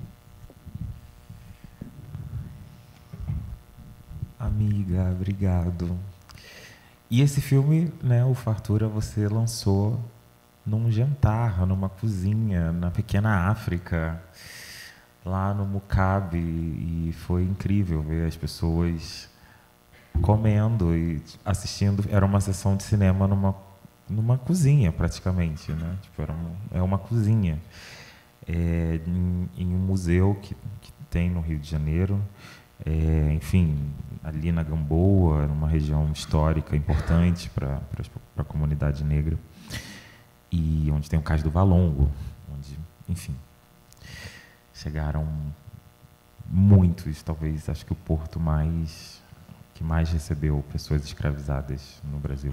Amiga, obrigado. E esse filme, né, o Fartura, você lançou num jantar, numa cozinha, na pequena África, lá no Mucabe, e foi incrível ver as pessoas comendo e assistindo. Era uma sessão de cinema numa cozinha, praticamente, né? Tipo, é uma cozinha em um museu que tem no Rio de Janeiro. Enfim, ali na Gamboa, numa região histórica importante para a comunidade negra, e onde tem o Cais do Valongo, onde, enfim, chegaram muitos, talvez, acho que o porto que mais recebeu pessoas escravizadas no Brasil.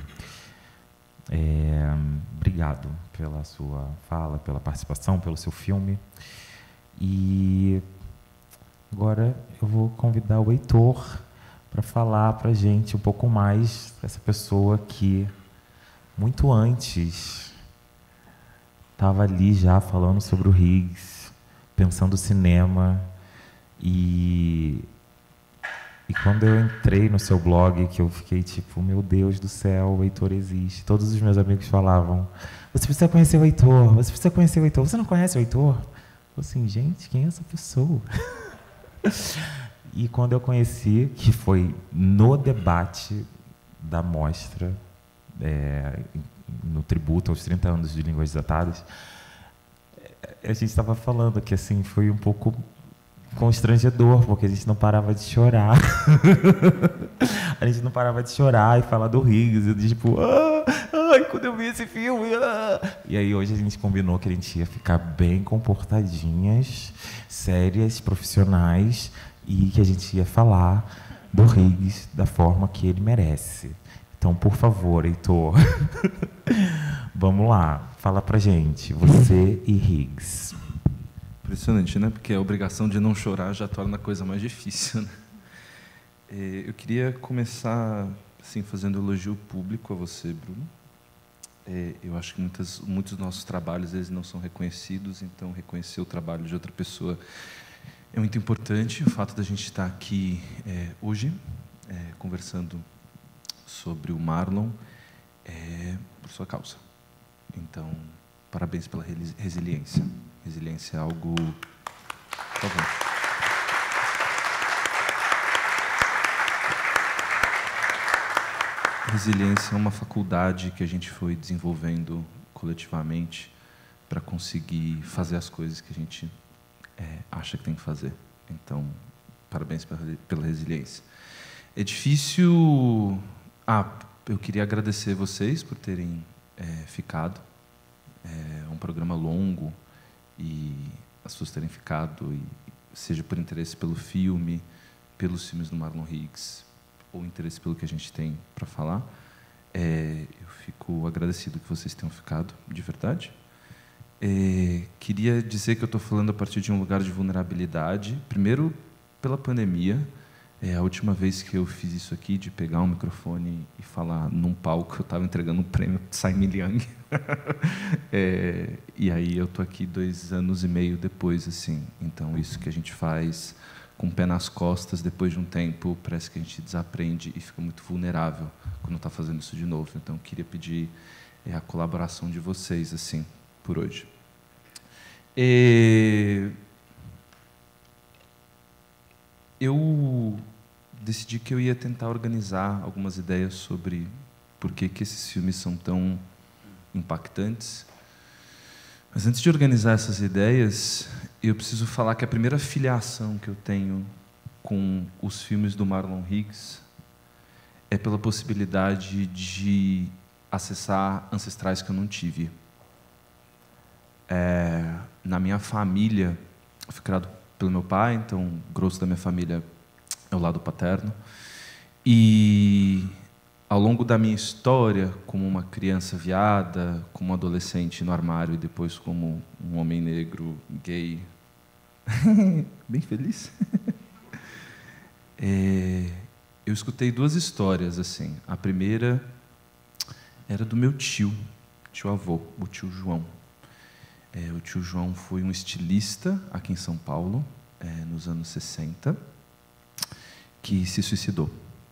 Obrigado pela sua fala, pela participação, pelo seu filme. E agora eu vou convidar o Heitor para falar para a gente um pouco mais dessa pessoa que, muito antes, estava ali já falando sobre o Higgs, pensando cinema. E quando eu entrei no seu blog, que eu fiquei tipo, meu Deus do céu, o Heitor existe. Todos os meus amigos falavam, você precisa conhecer o Heitor, você precisa conhecer o Heitor. Você não conhece o Heitor? Eu falei assim, gente, quem é essa pessoa? E quando eu conheci, que foi no debate da mostra, no tributo aos 30 anos de Línguas Desatadas, a gente estava falando que assim, foi um pouco constrangedor, porque a gente não parava de chorar. A gente não parava de chorar e falar do Higgs, e tipo, quando eu vi esse filme. E aí hoje a gente combinou que a gente ia ficar bem comportadinhas, sérias, profissionais, e que a gente ia falar do Higgs da forma que ele merece. Então, por favor, Heitor, vamos lá, fala pra gente, você e Higgs. Impressionante, né? Porque a obrigação de não chorar já torna a coisa mais difícil, né? Eu queria começar assim, fazendo elogio público a você, Bruno. Eu acho que muitos dos nossos trabalhos eles não são reconhecidos, então reconhecer o trabalho de outra pessoa é muito importante. O fato da gente estar aqui hoje, conversando sobre o Marlon, por sua causa. Então, parabéns pela resiliência. Resiliência é algo... Por favor. Resiliência é uma faculdade que a gente foi desenvolvendo coletivamente para conseguir fazer as coisas que a gente acha que tem que fazer. Então, parabéns pela resiliência. É difícil... eu queria agradecer vocês por terem ficado. É um programa longo e as pessoas terem ficado, seja por interesse pelo filme, pelos filmes do Marlon Higgs, ou interesse pelo que a gente tem para falar. Eu fico agradecido que vocês tenham ficado, de verdade. Queria dizer que eu estou falando a partir de um lugar de vulnerabilidade. Primeiro, pela pandemia. A última vez que eu fiz isso aqui, de pegar um microfone e falar num palco, eu estava entregando um prêmio para Tsai Ming-liang. E aí eu estou aqui 2 anos e meio depois, assim. Então, isso que a gente faz com o pé nas costas, depois de um tempo, parece que a gente desaprende e fica muito vulnerável quando está fazendo isso de novo. Então, eu queria pedir a colaboração de vocês, assim, por hoje. Eu decidi que eu ia tentar organizar algumas ideias sobre por que esses filmes são tão impactantes. Mas antes de organizar essas ideias, eu preciso falar que a primeira filiação que eu tenho com os filmes do Marlon Higgs é pela possibilidade de acessar ancestrais que eu não tive. Na minha família, eu fui criado pelo meu pai, então o grosso da minha família é o lado paterno. E ao longo da minha história, como uma criança viada, como um adolescente no armário e depois como um homem negro, gay, bem feliz, eu escutei duas histórias assim. A primeira era do meu tio-avô, o tio João. O tio João foi um estilista aqui em São Paulo, nos anos 60, que se suicidou.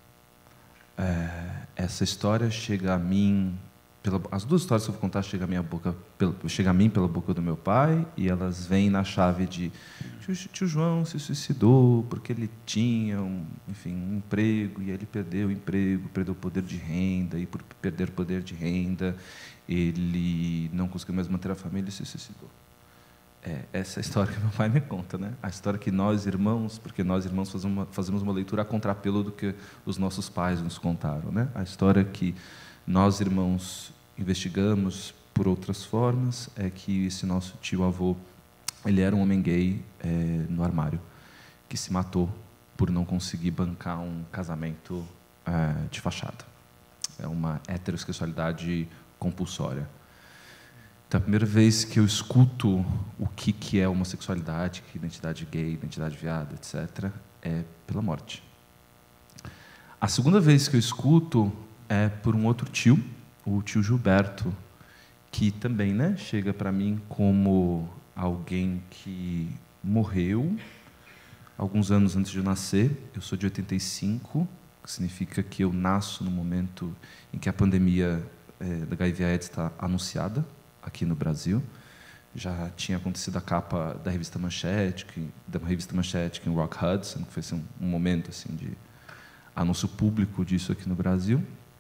Essa história chega a mim, as duas histórias que eu vou contar chegam a mim pela boca do meu pai, e elas vêm na chave de tio João se suicidou porque ele tinha um emprego, e ele perdeu o emprego, perdeu o poder de renda, e por perder o poder de renda ele não conseguiu mais manter a família e se suicidou. Essa é a história que meu pai me conta, né? A história que nós irmãos, porque nós irmãos fazemos uma leitura a contrapelo do que os nossos pais nos contaram, né? A história que nós irmãos investigamos por outras formas é que esse nosso tio-avô, ele era um homem gay no armário, que se matou por não conseguir bancar um casamento de fachada. É uma heterossexualidade compulsória. Então, a primeira vez que eu escuto o que é homossexualidade, que é identidade gay, identidade viada, etc., é pela morte. A segunda vez que eu escuto é por um outro tio, o tio Gilberto, que também, né, chega para mim como alguém que morreu alguns anos antes de eu nascer. Eu sou de 85, que significa que eu nasço no momento em que a pandemia da HIV/AIDS está anunciada aqui no Brasil. Já tinha acontecido a capa da revista Manchete, em Rock Hudson, que foi assim, um momento assim, de anúncio público disso aqui no Brasil.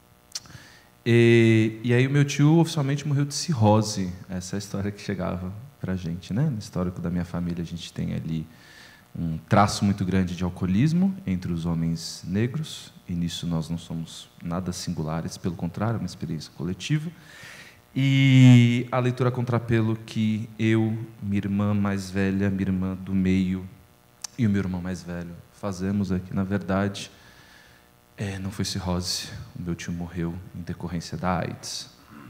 E aí o meu tio oficialmente morreu de cirrose. Essa é a história que chegava para a gente, né? No histórico da minha família, a gente tem ali um traço muito grande de alcoolismo entre os homens negros, e nisso nós não somos nada singulares, pelo contrário, é uma experiência coletiva. E a leitura a contrapelo que eu, minha irmã mais velha, minha irmã do meio e o meu irmão mais velho fazemos aqui, na verdade, não foi cirrose. O meu tio morreu em decorrência da AIDS.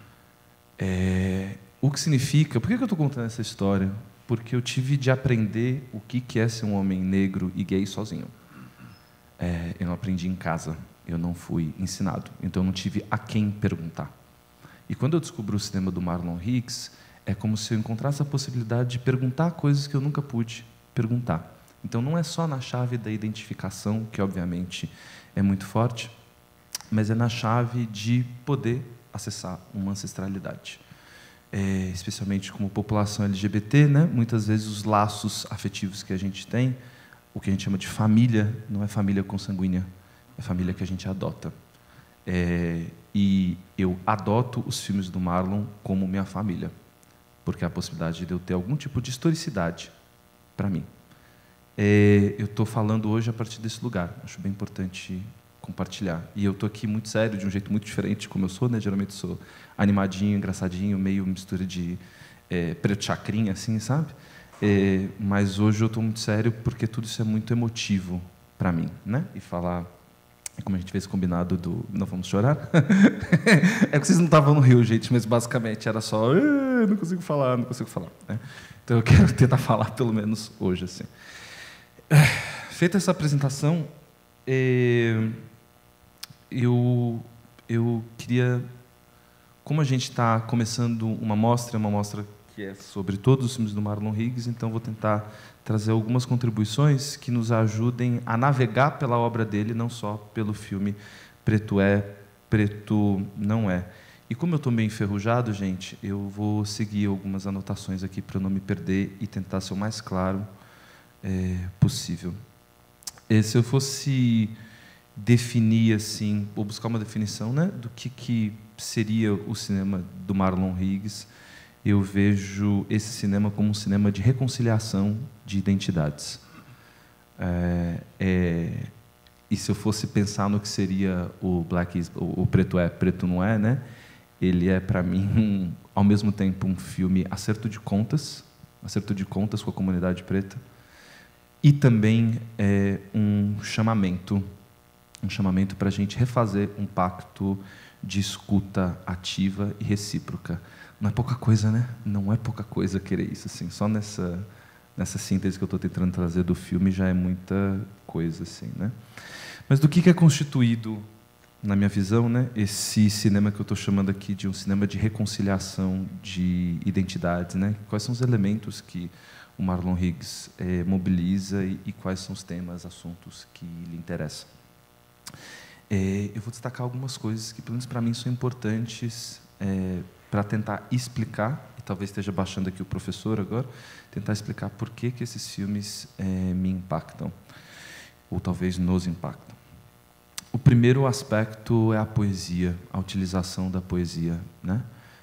O que significa... Por que eu estou contando essa história? Porque eu tive de aprender o que é ser um homem negro e gay sozinho. Eu não aprendi em casa, eu não fui ensinado, então eu não tive a quem perguntar. E quando eu descubro o cinema do Marlon Higgs, é como se eu encontrasse a possibilidade de perguntar coisas que eu nunca pude perguntar. Então, não é só na chave da identificação, que obviamente é muito forte, mas é na chave de poder acessar uma ancestralidade. Especialmente como população LGBT, né? Muitas vezes os laços afetivos que a gente tem, o que a gente chama de família, não é família consanguínea, é família que a gente adota. E eu adoto os filmes do Marlon como minha família, porque é a possibilidade de eu ter algum tipo de historicidade para mim. Eu estou falando hoje a partir desse lugar, acho bem importante compartilhar. E eu estou aqui muito sério, de um jeito muito diferente de como eu sou, né? Geralmente sou animadinho, engraçadinho, meio mistura de preto chacrinha, assim, sabe? Mas hoje eu estou muito sério porque tudo isso é muito emotivo para mim, né? E falar... Como a gente fez combinado do Não Vamos Chorar. É que vocês não estavam no Rio, gente, mas basicamente era só não consigo falar, não consigo falar. Né? Então eu quero tentar falar pelo menos hoje. Assim. Feita essa apresentação, eu queria... Como a gente está começando uma mostra que é sobre todos os filmes do Marlon Higgs, então vou tentar trazer algumas contribuições que nos ajudem a navegar pela obra dele, não só pelo filme Preto é, Preto não é. E como eu estou meio enferrujado, gente, eu vou seguir algumas anotações aqui para não me perder e tentar ser o mais claro possível. Se eu fosse definir assim, ou buscar uma definição, né, do que seria o cinema do Marlon Higgs, eu vejo esse cinema como um cinema de reconciliação de identidades. E se eu fosse pensar no que seria o Black is, o Preto é, Preto não é, né? Ele é, para mim, ao mesmo tempo um filme acerto de contas com a comunidade preta, e também um chamamento para a gente refazer um pacto de escuta ativa e recíproca. Não é pouca coisa, né? Não é pouca coisa querer isso, assim. Só nessa síntese que eu estou tentando trazer do filme já é muita coisa, assim, né? Mas do que é constituído, na minha visão, né, esse cinema que eu estou chamando aqui de um cinema de reconciliação de identidades, né? Quais são os elementos que o Marlon Higgs mobiliza e quais são os temas, assuntos que lhe interessam? Eu vou destacar algumas coisas que, pelo menos para mim, são importantes para tentar explicar, e talvez esteja baixando aqui o professor agora, tentar explicar por que esses filmes me impactam, ou talvez nos impactam. O primeiro aspecto é a poesia, a utilização da poesia, né?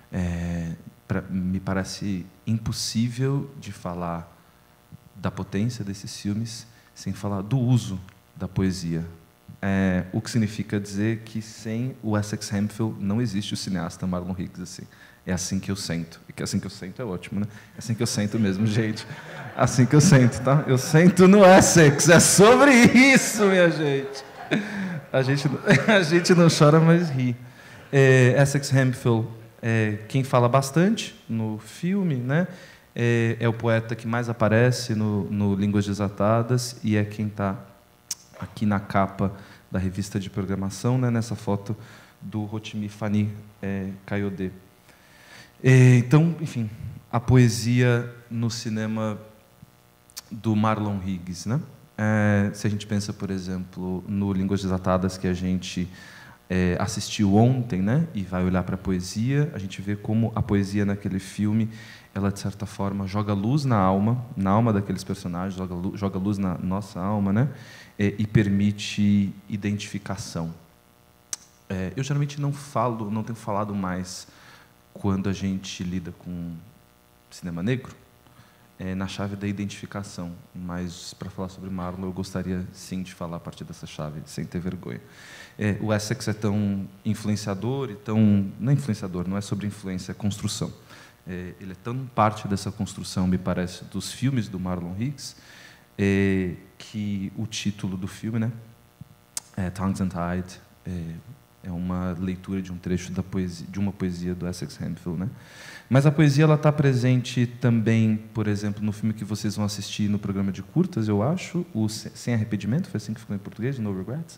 Me parece impossível de falar da potência desses filmes sem falar do uso da poesia. O que significa dizer que sem o Essex Hemphill não existe o cineasta Marlon Higgs, assim. É assim que eu sento. E que assim que eu sento é ótimo, né? É assim que eu sento mesmo, gente. Assim que eu sento, tá? Eu sento no Essex. É sobre isso, minha gente. A gente não chora, mas ri. Essex Hemphill é quem fala bastante no filme, né? É o poeta que mais aparece no Línguas Desatadas e é quem está aqui na capa da revista de programação, né? Nessa foto do Rotimi Fani Kayode. Então, enfim, a poesia no cinema do Marlon Higgs, né? Se a gente pensa, por exemplo, no Línguas Desatadas, que a gente assistiu ontem, né? E vai olhar para a poesia, a gente vê como a poesia naquele filme, ela, de certa forma, joga luz na alma daqueles personagens, joga luz na nossa alma, né? E permite identificação. Eu geralmente não tenho falado mais quando a gente lida com cinema negro, na chave da identificação, mas para falar sobre Marlon eu gostaria sim de falar a partir dessa chave, sem ter vergonha. O Essex é tão influenciador e tão... Não é influenciador, não é sobre influência, é construção. Ele é tão parte dessa construção, me parece, dos filmes do Marlon Higgs, que o título do filme, né, Tongues and Tide, é uma leitura de um trecho da poesia, de uma poesia do Essex Hemphill, né? Mas a poesia ela está presente também, por exemplo, no filme que vocês vão assistir no programa de curtas, eu acho, o Sem Arrependimento, foi assim que ficou em português, No Regrets?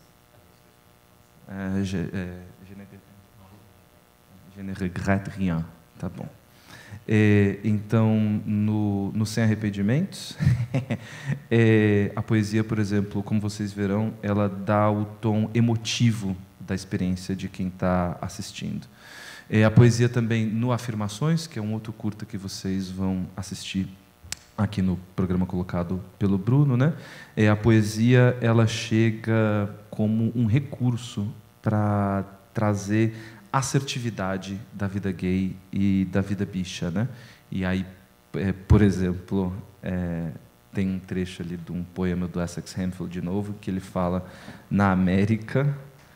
Je ne regrette rien, tá bom. Então, no Sem Arrependimentos, a poesia, por exemplo, como vocês verão, ela dá o tom emotivo da experiência de quem está assistindo. A poesia também no Afirmações, que é um outro curta que vocês vão assistir aqui no programa colocado pelo Bruno, né? A poesia ela chega como um recurso para trazer assertividade da vida gay e da vida bicha, né? E aí, por exemplo, tem um trecho ali de um poema do Essex Hemphill, de novo, que ele fala: na América,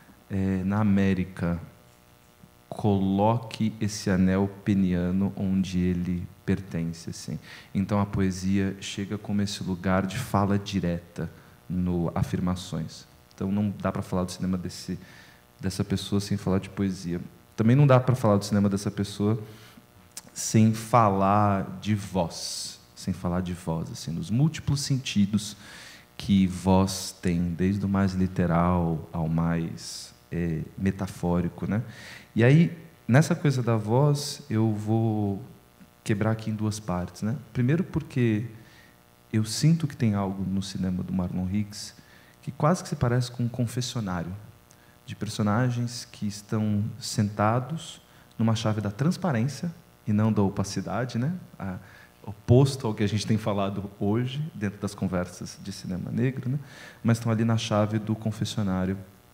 coloque esse anel peniano onde ele pertence, assim. Então a poesia chega como esse lugar de fala direta no Afirmações. Então não dá para falar do cinema dessa pessoa sem falar de poesia. Também não dá para falar do cinema dessa pessoa sem falar de voz, assim, nos múltiplos sentidos que voz tem, desde o mais literal ao mais metafórico, né? E aí, nessa coisa da voz, eu vou quebrar aqui em duas partes, né? Primeiro porque eu sinto que tem algo no cinema do Marlon Higgs que quase que se parece com um confessionário de personagens que estão sentados numa chave da transparência e não da opacidade, né? Oposto ao que a gente tem falado hoje dentro das conversas de cinema negro, né? Mas estão ali na chave do confessionário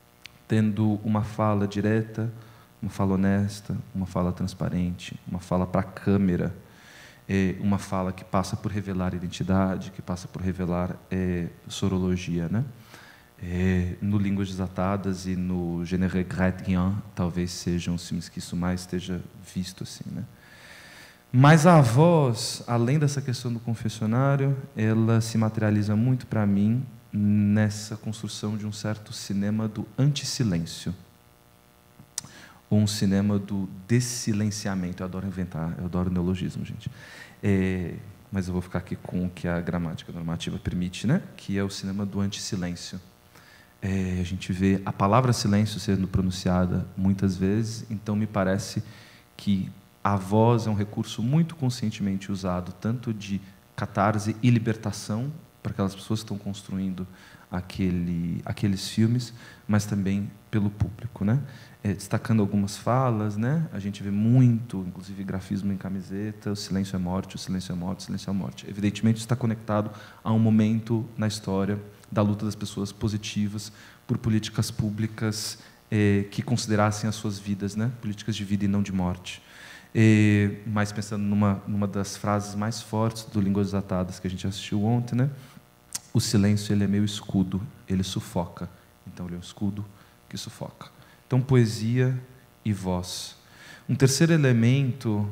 tendo uma fala direta, uma fala honesta, uma fala transparente, uma fala para a câmera, uma fala que passa por revelar identidade, que passa por revelar sorologia, né? No Línguas Desatadas e no Je ne regrette rien, talvez sejam os filmes que isso mais esteja visto assim, né? Mas a voz, além dessa questão do confessionário, ela se materializa muito para mim nessa construção de um certo cinema do anti-silêncio, ou um cinema do dessilenciamento. Eu adoro inventar, eu adoro neologismo, gente. Mas eu vou ficar aqui com o que a gramática normativa permite, né? Que é o cinema do anti-silêncio. A gente vê a palavra silêncio sendo pronunciada muitas vezes, então me parece que a voz é um recurso muito conscientemente usado, tanto de catarse e libertação, para aquelas pessoas que estão construindo aqueles filmes, mas também pelo público, né? Destacando algumas falas, né? A gente vê muito, inclusive grafismo em camiseta, o silêncio é morte, o silêncio é morte, o silêncio é morte. Evidentemente está conectado a um momento na história da luta das pessoas positivas por políticas públicas que considerassem as suas vidas, né? Políticas de vida e não de morte. Mas pensando numa das frases mais fortes do Línguas Desatadas que a gente assistiu ontem, né? O silêncio ele é meio escudo, ele sufoca. Então ele é um escudo que sufoca. Então poesia e voz. Um terceiro elemento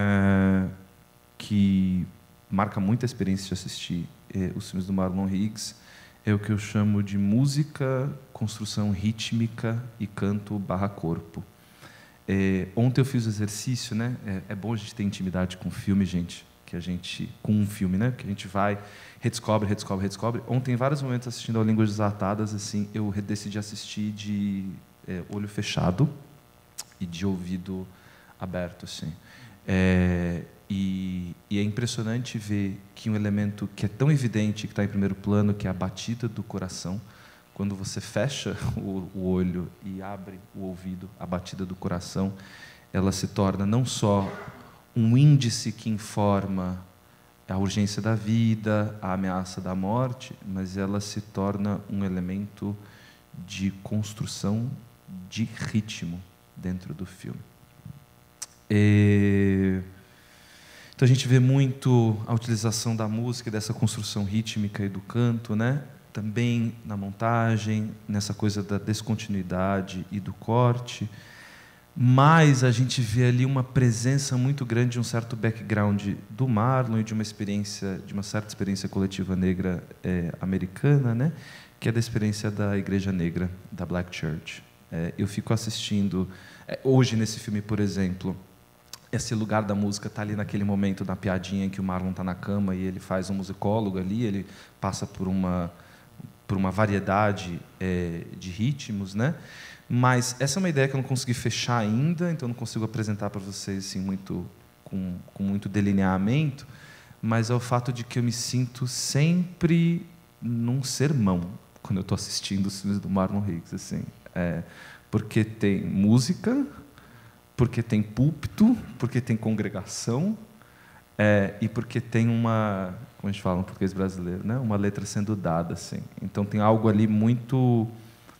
que marca muito a experiência de assistir os filmes do Marlon Higgs é o que eu chamo de música, construção rítmica e canto / corpo. Ontem eu fiz o exercício, né? É bom a gente ter intimidade com o filme, gente, com um filme, né? Que a gente vai, redescobre. Ontem, em vários momentos assistindo ao Línguas Desatadas, assim, eu decidi assistir de olho fechado e de ouvido aberto, assim. E é impressionante ver que um elemento que é tão evidente, que está em primeiro plano, que é a batida do coração, quando você fecha o olho e abre o ouvido, a batida do coração, ela se torna não só um índice que informa a urgência da vida, a ameaça da morte, mas ela se torna um elemento de construção de ritmo dentro do filme. Então a gente vê muito a utilização da música, dessa construção rítmica e do canto, né? Também na montagem, nessa coisa da descontinuidade e do corte, mas a gente vê ali uma presença muito grande de um certo background do Marlon e de uma certa experiência coletiva negra americana, né? Que é da experiência da Igreja Negra, da Black Church. Eu fico assistindo hoje nesse filme, por exemplo, esse lugar da música está ali naquele momento da piadinha em que o Marlon está na cama e ele faz um musicólogo ali, ele passa por uma variedade de ritmos, né? Mas essa é uma ideia que eu não consegui fechar ainda, então não consigo apresentar para vocês assim, com muito delineamento, mas é o fato de que eu me sinto sempre num sermão quando eu estou assistindo os filmes do Marlon Higgs, assim, porque tem música, porque tem púlpito, porque tem congregação, e porque tem uma, como a gente fala no português brasileiro, né? Uma letra sendo dada, assim. Então tem algo ali muito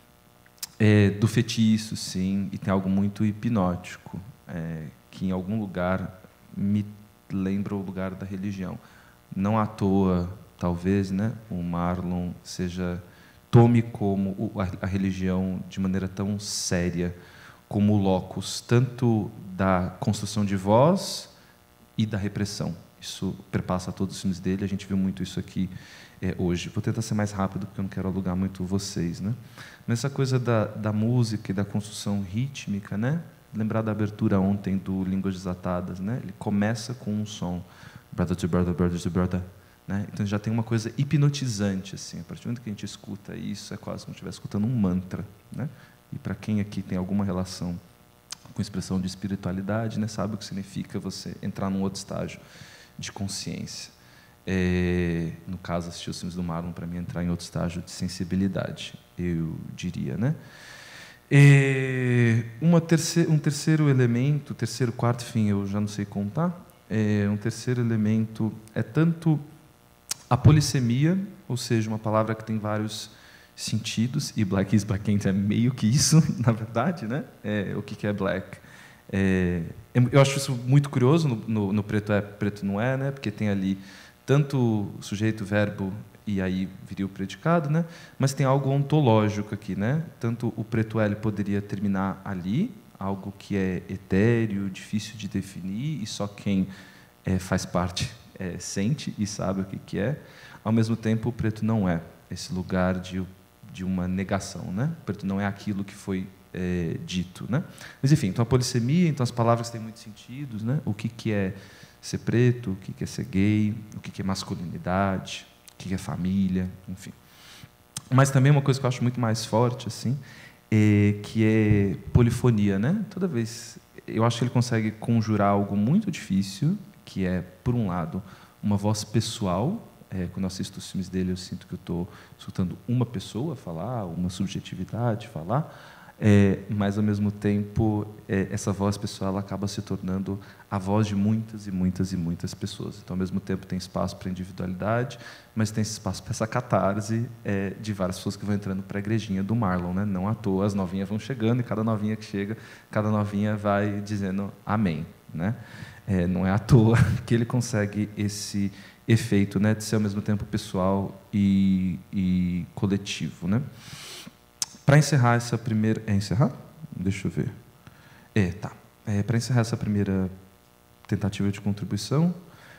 do feitiço, sim, e tem algo muito hipnótico, que em algum lugar me lembra o lugar da religião. Não à toa, talvez, né? O Marlon tome como a religião de maneira tão séria como o locus tanto da construção de voz e da repressão. Isso perpassa todos os filmes dele, a gente viu muito isso aqui hoje. Vou tentar ser mais rápido, porque eu não quero alugar muito vocês, né? Mas essa coisa da música e da construção rítmica, né? Lembrar da abertura ontem do Línguas Desatadas, né? Ele começa com um som, brother to brother, brother to brother, né? Então já tem uma coisa hipnotizante, assim. A partir do momento que a gente escuta isso, é quase como se estivesse escutando um mantra, né? E para quem aqui tem alguma relação com expressão de espiritualidade, né, sabe o que significa você entrar num outro estágio de consciência. No caso, assistir os filmes do Marlon, para mim, entrar em outro estágio de sensibilidade, eu diria, né? Um terceiro elemento, quarto, enfim, eu já não sei contar. Um terceiro elemento é tanto a polissemia, ou seja, uma palavra que tem vários sentidos, e Black is Black Ain't é meio que isso, na verdade, né? O que é black? Eu acho isso muito curioso no Preto é, Preto não é, né? Porque tem ali tanto sujeito, verbo e aí viria o predicado, né? Mas tem algo ontológico aqui, né? Tanto o preto ele poderia terminar ali, algo que é etéreo, difícil de definir e só quem faz parte sente e sabe o que é. Ao mesmo tempo, o preto não é esse lugar de uma negação, né? O preto não é aquilo que foi dito, né? Mas enfim, então a polissemia, então as palavras têm muitos sentidos, né? O que é ser preto, o que é ser gay, o que é masculinidade, o que é família, enfim. Mas também uma coisa que eu acho muito mais forte, assim, que é polifonia, né? Toda vez, eu acho que ele consegue conjurar algo muito difícil, que é, por um lado, uma voz pessoal. Quando eu assisto os filmes dele, eu sinto que eu estou escutando uma pessoa falar, uma subjetividade falar, mas, ao mesmo tempo, essa voz pessoal ela acaba se tornando a voz de muitas e muitas e muitas pessoas. Então, ao mesmo tempo, tem espaço para individualidade, mas tem espaço para essa catarse de várias pessoas que vão entrando para a igrejinha do Marlon, né? Não à toa, as novinhas vão chegando, e cada novinha que chega, cada novinha vai dizendo amém, né? Não é à toa que ele consegue esse efeito, né, de ser, ao mesmo tempo, pessoal e coletivo, né? Para encerrar essa primeira... encerrar? Deixa eu ver. Tá. Para encerrar essa primeira tentativa de contribuição,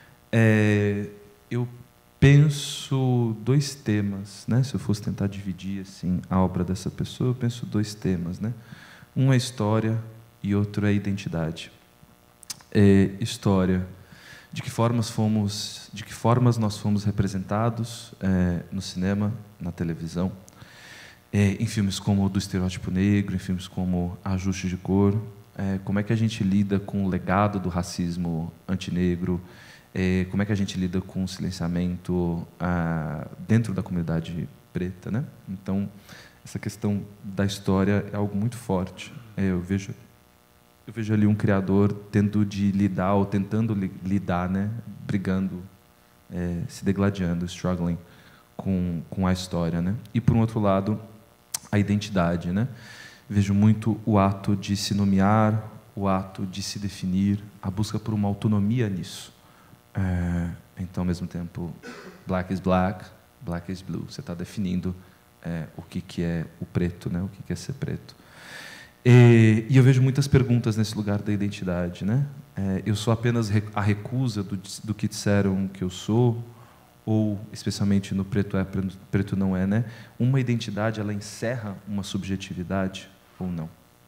eu penso 2 temas, né? Se eu fosse tentar dividir assim a obra dessa pessoa, eu penso 2 temas, né? Um é história e outro é identidade. História. De que formas nós fomos representados no cinema, na televisão, em filmes como o do estereótipo negro, em filmes como Ajuste de Cor, como é que a gente lida com o legado do racismo antinegro, como é que a gente lida com o silenciamento dentro da comunidade preta, né? Então, essa questão da história é algo muito forte. Eu vejo ali um criador tendo de lidar, ou tentando lidar, né? Brigando, se degladiando, struggling com a história, né? E, por um outro lado, a identidade, né? Vejo muito o ato de se nomear, o ato de se definir, a busca por uma autonomia nisso. Então, ao mesmo tempo, black is black, black is blue. Você está definindo o que é o preto, né? O que é ser preto. E eu vejo muitas perguntas nesse lugar da identidade, né? Eu sou apenas a recusa do que disseram que eu sou, ou, especialmente no Preto é, Preto não é, né? Uma identidade, ela encerra uma subjetividade ou não?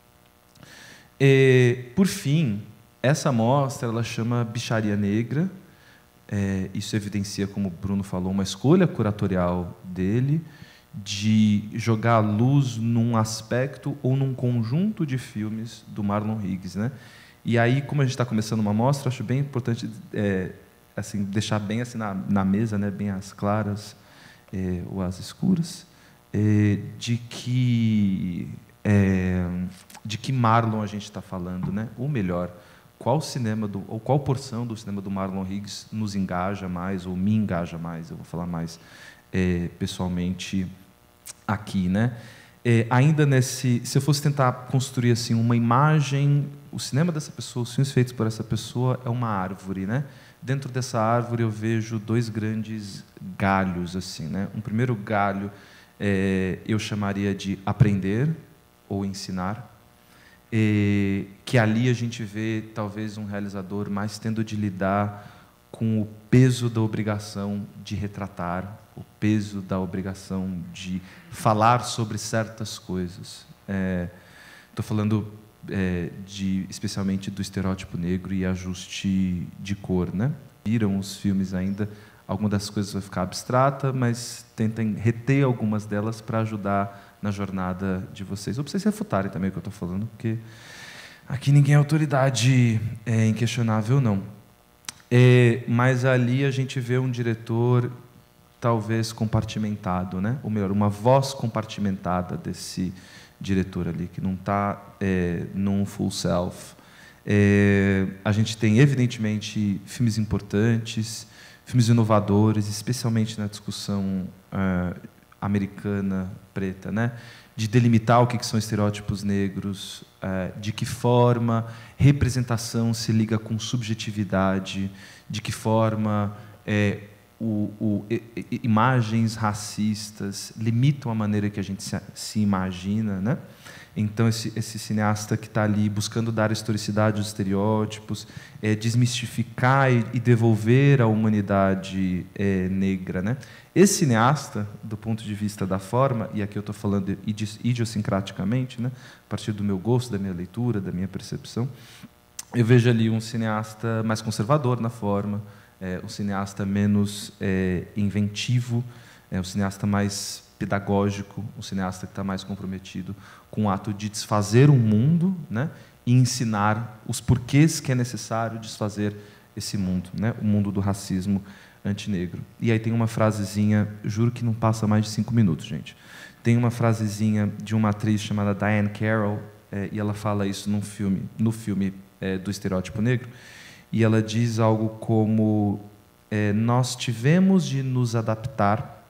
Por fim, essa mostra, ela chama Bicharia Negra. Isso evidencia, como o Bruno falou, uma escolha curatorial dele, de jogar a luz num aspecto ou num conjunto de filmes do Marlon Higgs, né? E aí, como a gente está começando uma mostra, acho bem importante assim, deixar bem assim na mesa, né, bem as claras ou as escuras, de que Marlon a gente está falando, né? Ou melhor, qual porção do cinema do Marlon Higgs nos engaja mais ou me engaja mais? Eu vou falar mais pessoalmente aqui, né? Ainda se eu fosse tentar construir assim uma imagem, o cinema dessa pessoa, os filmes feitos por essa pessoa é uma árvore, né? Dentro dessa árvore eu vejo 2 grandes galhos, assim, né? Um primeiro galho eu chamaria de aprender ou ensinar, que ali a gente vê talvez um realizador mais tendo de lidar com o peso da obrigação de retratar, o peso da obrigação de falar sobre certas coisas. Estou falando especialmente do estereótipo negro e ajuste de cor, né? Viram os filmes ainda, alguma das coisas vai ficar abstrata, mas tentem reter algumas delas para ajudar na jornada de vocês. Ou para vocês refutarem também o que eu estou falando, porque aqui ninguém é autoridade inquestionável, não. Mas ali a gente vê um diretor talvez compartimentado, né? Ou melhor, uma voz compartimentada desse diretor ali, que não está num full self. A gente tem, evidentemente, filmes importantes, filmes inovadores, especialmente na discussão americana preta, né? De delimitar o que são estereótipos negros, de que forma representação se liga com subjetividade, de que forma imagens racistas limitam a maneira que a gente se imagina, né? Então, esse cineasta que está ali buscando dar historicidade aos estereótipos, desmistificar e devolver à humanidade negra, né? Esse cineasta, do ponto de vista da forma, e aqui eu estou falando idiosincraticamente, né? A partir do meu gosto, da minha leitura, da minha percepção, eu vejo ali um cineasta mais conservador na forma, um cineasta menos inventivo, um cineasta mais pedagógico, um cineasta que está mais comprometido com o ato de desfazer um mundo, né, e ensinar os porquês que é necessário desfazer esse mundo, né, o mundo do racismo antinegro. E aí tem uma frasezinha, juro que não passa mais de 5 minutos, gente. Tem uma frasezinha de uma atriz chamada Diane Carroll, e ela fala isso no filme do Estereótipo Negro, e ela diz algo como: nós tivemos de nos adaptar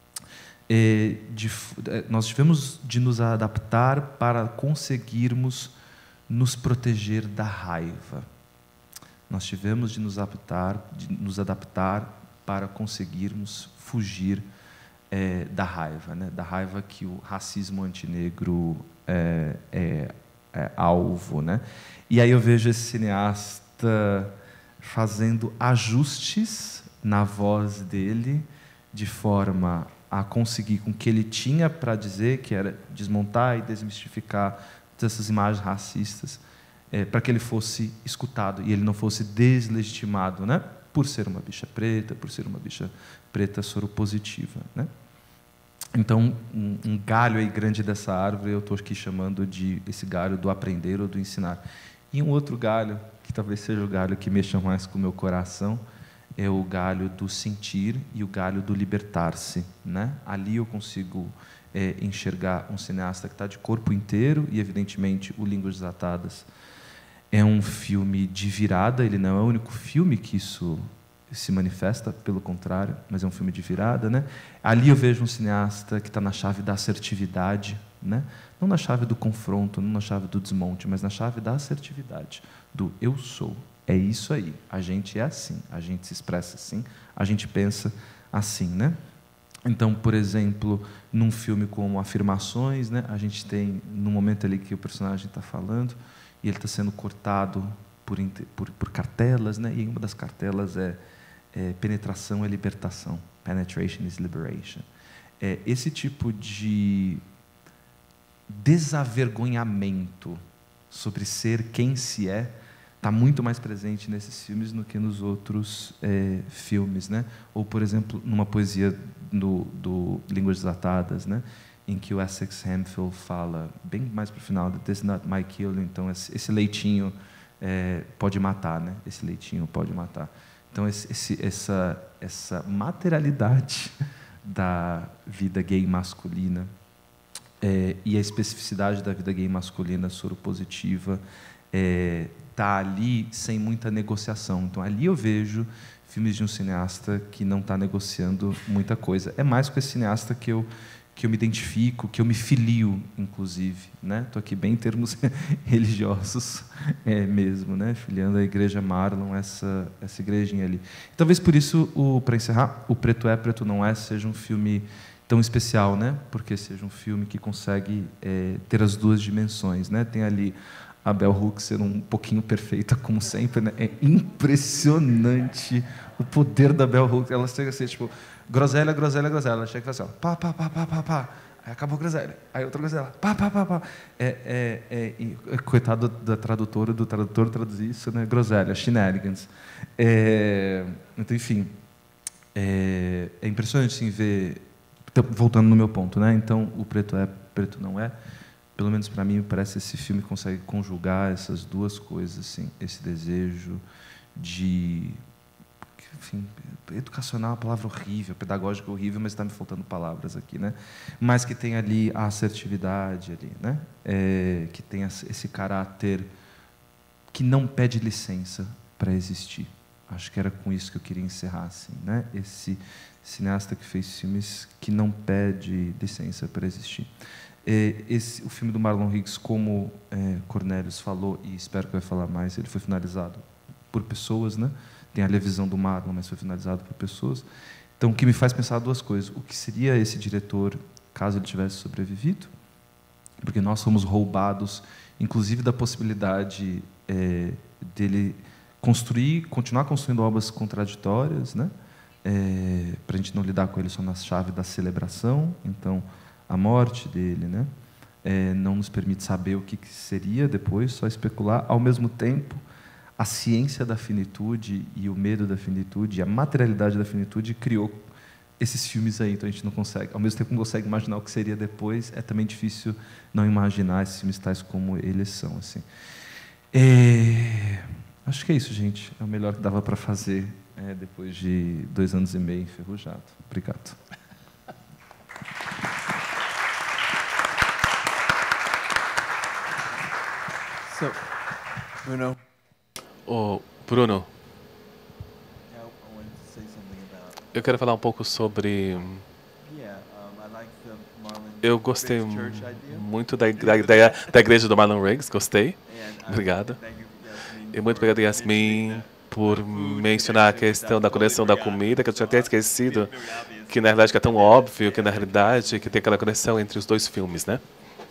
para conseguirmos nos proteger da raiva. Nós tivemos de nos adaptar para conseguirmos fugir da raiva, né? Da raiva que o racismo antinegro é alvo, né? E aí eu vejo esse cineasta fazendo ajustes na voz dele de forma a conseguir com o que ele tinha para dizer, que era desmontar e desmistificar essas imagens racistas, para que ele fosse escutado e ele não fosse deslegitimado, né? Por ser uma bicha preta, por ser uma bicha preta soropositiva, né? Então, um galho aí grande dessa árvore, eu estou aqui chamando de esse galho do aprender ou do ensinar. E um outro galho, que talvez seja o galho que mexa mais com o meu coração, é o galho do sentir e o galho do libertar-se, né? Ali eu consigo enxergar um cineasta que está de corpo inteiro, e, evidentemente, o Línguas Desatadas é um filme de virada. Ele não é o único filme que isso se manifesta, pelo contrário, mas é um filme de virada, né? Ali eu vejo um cineasta que está na chave da assertividade, né? Não na chave do confronto, não na chave do desmonte, mas na chave da assertividade, do eu sou. É isso aí, a gente é assim, a gente se expressa assim, a gente pensa assim, né? Então, por exemplo, num filme como Afirmações, né, a gente tem, no momento ali que o personagem está falando, e ele está sendo cortado por cartelas, né, e uma das cartelas é penetração é libertação, penetration is liberation. Esse tipo de desavergonhamento sobre ser quem se é está muito mais presente nesses filmes do que nos outros filmes, né? Ou, por exemplo, numa poesia do Línguas Desatadas, né? Em que o Essex Hemphill fala, bem mais para o final, "This is not my kill", então esse leitinho pode matar, né? Esse leitinho pode matar. Então, essa materialidade da vida gay masculina e a especificidade da vida gay masculina soropositiva está ali sem muita negociação. Então, ali eu vejo filmes de um cineasta que não está negociando muita coisa. É mais com esse cineasta que eu me identifico, que eu me filio, inclusive, né? Estou aqui bem em termos religiosos mesmo, né? Filiando a Igreja Marlon, essa igrejinha ali. Talvez por isso, para encerrar, o Preto é, Preto não é seja um filme tão especial, né? Porque seja um filme que consegue ter as duas dimensões, né? Tem ali a Bell Hooks ser um pouquinho perfeita, como sempre, né? É impressionante o poder da Bell Hooks. Ela chega assim, tipo, groselha, groselha, groselha. Ela chega e fala assim, ó, pá, pá, pá, pá, pá, pá. Aí acabou a groselha. Aí outra groselha, pá, pá, pá, pá. Coitado da tradutora, do tradutor traduzir isso, né? Groselha, shenanigans. Então, enfim, é impressionante assim, ver... Então, voltando no meu ponto, né? Então, o Preto é, Preto não é. Pelo menos para mim, parece que esse filme consegue conjugar essas duas coisas, assim, esse desejo de... Enfim, educacional é uma palavra horrível, pedagógica é horrível, mas está me faltando palavras aqui, né? Mas que tem ali a assertividade, ali, né? Que tem esse caráter que não pede licença para existir. acho que era com isso que eu queria encerrar, assim, né? Esse cineasta que fez filmes que não pede licença para existir. O filme do Marlon Higgs, como Cornelius falou, e espero que vai falar mais, ele foi finalizado por pessoas, né? Tem ali a visão do Marlon, mas foi finalizado por pessoas. Então, o que me faz pensar duas coisas. O que seria esse diretor caso ele tivesse sobrevivido? Porque nós fomos roubados, inclusive, da possibilidade dele continuar construindo obras contraditórias, né? Para a gente não lidar com ele só na chave da celebração. Então, a morte dele, né? Não nos permite saber o que seria depois, só especular. Ao mesmo tempo, a ciência da finitude e o medo da finitude, a materialidade da finitude criou esses filmes aí. Então, a gente não consegue, ao mesmo tempo que não consegue imaginar o que seria depois, é também difícil não imaginar esses filmes tais como eles são, assim. Acho que é isso, gente. É o melhor que dava para fazer depois de 2 anos e meio enferrujado. Obrigado. So, Bruno. Bruno, Yeah, I wanted to say something about. eu quero falar um pouco sobre... Yeah, I like the Marlon Eu gostei Riggs Church idea. muito da ideia da igreja do Marlon Riggs, gostei. And, Obrigado. Thank you, Yasmin, E muito obrigado, Yasmin, por mencionar a questão da conexão da comida, que eu tinha até esquecido, que na realidade que é tão óbvio, que na realidade que tem aquela conexão entre os dois filmes, né?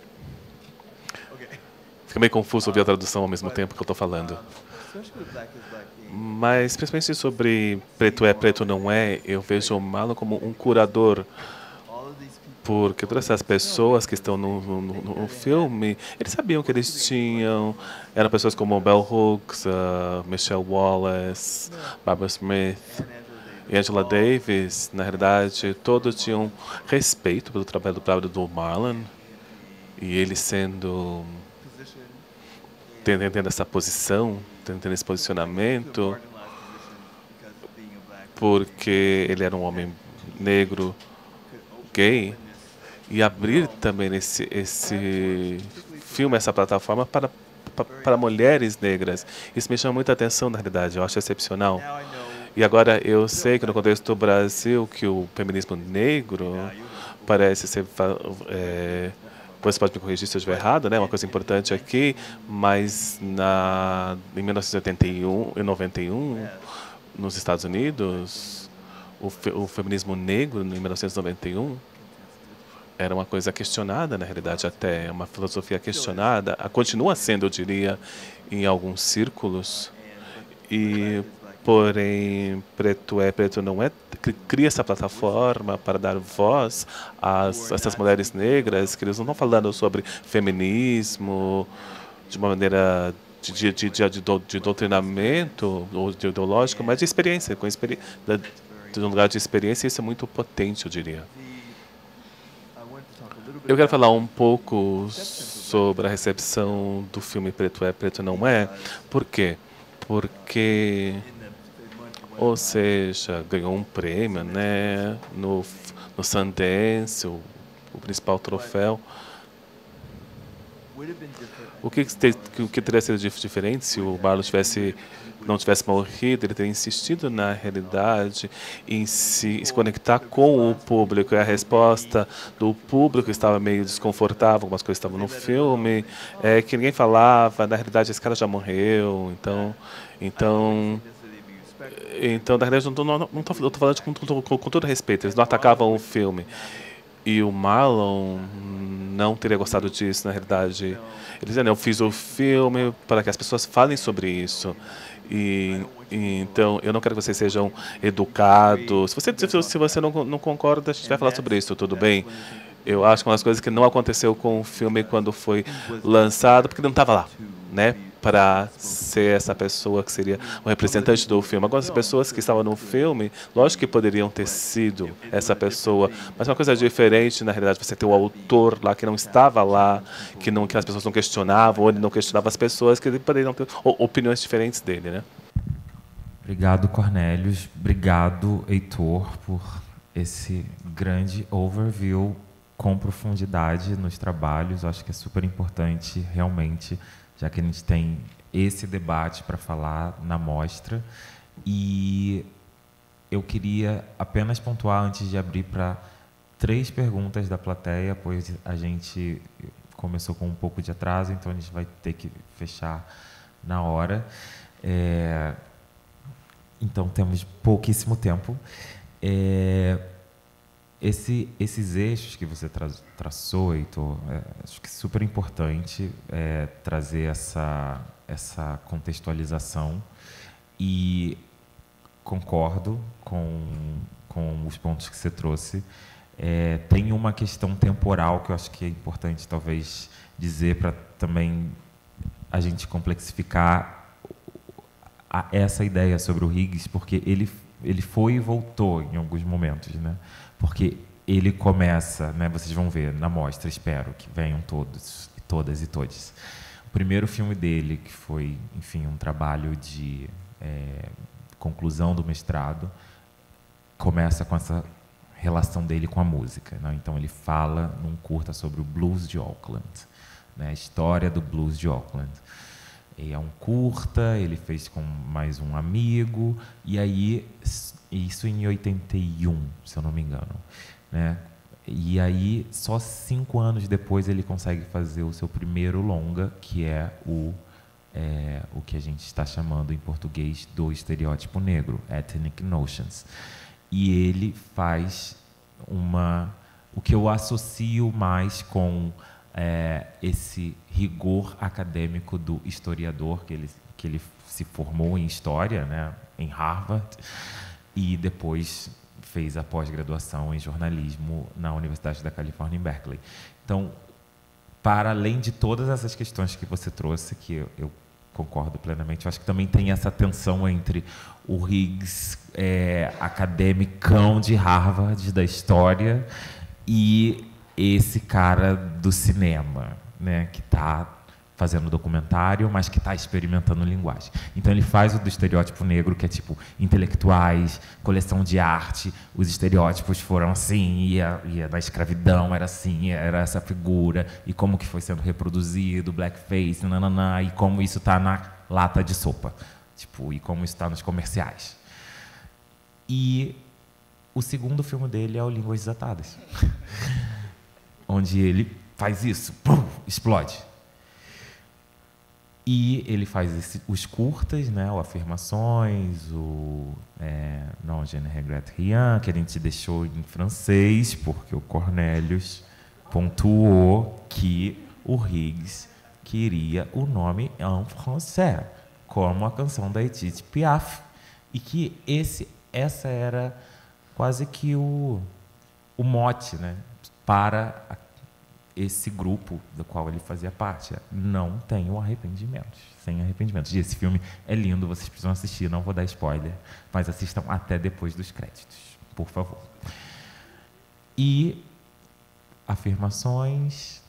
Fica meio confuso ouvir a tradução ao mesmo tempo que eu estou falando. especially with Black is Black theme. Mas, principalmente sobre preto é, preto não é, eu vejo o Marlon como um curador, All of these people. porque todas essas pessoas que estão no filme, eles sabiam que eles tinham, eram pessoas como Bell Hooks, Michelle Wallace, Barbara Smith e Angela Davis. Na realidade, todos tinham respeito pelo trabalho do Marlon, e ele sendo, tendo essa posição, tendo esse posicionamento, porque ele era um homem negro, gay, e abrir também esse filme, essa plataforma para mulheres negras. Isso me chama muita atenção, na realidade, eu acho excepcional. E agora eu sei que no contexto do Brasil, que o feminismo negro parece ser... você pode me corrigir se eu estiver errado, né? Uma coisa importante aqui, mas em 1981 e 91, nos Estados Unidos, o feminismo negro, em 1991, era uma coisa questionada, na realidade, até uma filosofia questionada. Continua sendo, eu diria, em alguns círculos. E, porém, preto é, preto não é, cria essa plataforma para dar voz a essas mulheres negras, que eles não estão falando sobre feminismo de uma maneira de doutrinamento ou de ideológico, mas de experiência, de um lugar de experiência, e isso é muito potente, eu diria. Eu quero falar um pouco sobre a recepção do filme Preto é, Preto não é. Por quê? Porque, ou seja, ganhou um prêmio, né, no Sundance, o principal troféu. O que teria sido diferente se o Marlon não tivesse morrido? Ele teria insistido, na realidade, em se conectar com o público. E a resposta do público estava meio desconfortável, algumas coisas estavam no filme, que ninguém falava, na realidade, esse cara já morreu, então na realidade, eu estou falando com todo respeito, eles não atacavam o filme. E o Marlon não teria gostado disso, na realidade. Ele dizia, eu fiz o filme para que as pessoas falem sobre isso. Então, eu não quero que vocês sejam educados. Se você não concorda, a gente vai falar sobre isso, tudo bem? Eu acho que uma das coisas que não aconteceu com o filme quando foi lançado, porque ele não estava lá, né, para ser essa pessoa que seria o representante do filme. Agora, as pessoas que estavam no filme, lógico que poderiam ter sido essa pessoa, mas uma coisa diferente, na realidade, você ter o autor lá que não estava lá, que as pessoas não questionavam, ou ele não questionava as pessoas, que poderiam ter opiniões diferentes dele, né? Obrigado, Cornelius. Obrigado, Heitor, por esse grande overview com profundidade nos trabalhos. Eu acho que é super importante, realmente, já que a gente tem esse debate para falar na mostra. E eu queria apenas pontuar, antes de abrir para 3 perguntas da plateia, pois a gente começou com um pouco de atraso, então a gente vai ter que fechar na hora. Então, temos pouquíssimo tempo. Esses eixos que você traçou, Heitor, acho que é super importante trazer essa contextualização, e concordo com os pontos que você trouxe. Tem uma questão temporal que eu acho que é importante, talvez, dizer, para também a gente complexificar essa ideia sobre o Higgs, porque ele foi e voltou em alguns momentos, né? Porque ele começa, né? Vocês vão ver na mostra, espero que venham todos, todas e todos. O primeiro filme dele, que foi, enfim, um trabalho de conclusão do mestrado, começa com essa relação dele com a música, né? Então ele fala num curta sobre o blues de Auckland, né? A história do blues de Auckland. E é um curta, ele fez com mais um amigo, e aí, isso em 81, se eu não me engano, né? E aí, só 5 anos depois, ele consegue fazer o seu primeiro longa, que é o que a gente está chamando em português do estereótipo negro, Ethnic Notions. E ele faz o que eu associo mais com esse rigor acadêmico do historiador, que ele se formou em história, né, em Harvard, e depois fez a pós-graduação em jornalismo na Universidade da Califórnia, em Berkeley. Então, para além de todas essas questões que você trouxe, que eu concordo plenamente, eu acho que também tem essa tensão entre o Higgs academicão de Harvard, da história, e esse cara do cinema, né, que está fazendo documentário, mas que está experimentando linguagem. Então ele faz o do estereótipo negro, que é tipo intelectuais, coleção de arte, os estereótipos foram assim, e na escravidão era assim, era essa figura, e como que foi sendo reproduzido, blackface, nananã, e como isso está na lata de sopa, tipo, e como isso está nos comerciais. E o segundo filme dele é o Línguas Desatadas, onde ele faz isso, pum, explode. E ele faz os curtas, né, o Afirmações, o Non Je ne regrette rien, que a gente deixou em francês, porque o Cornelius pontuou que o Higgs queria o nome en français, como a canção da Edith Piaf, e que essa era quase que o mote, né, para esse grupo do qual ele fazia parte. Não tenho arrependimentos, sem arrependimentos. E esse filme é lindo, vocês precisam assistir, não vou dar spoiler, mas assistam até depois dos créditos, por favor. E Afirmações,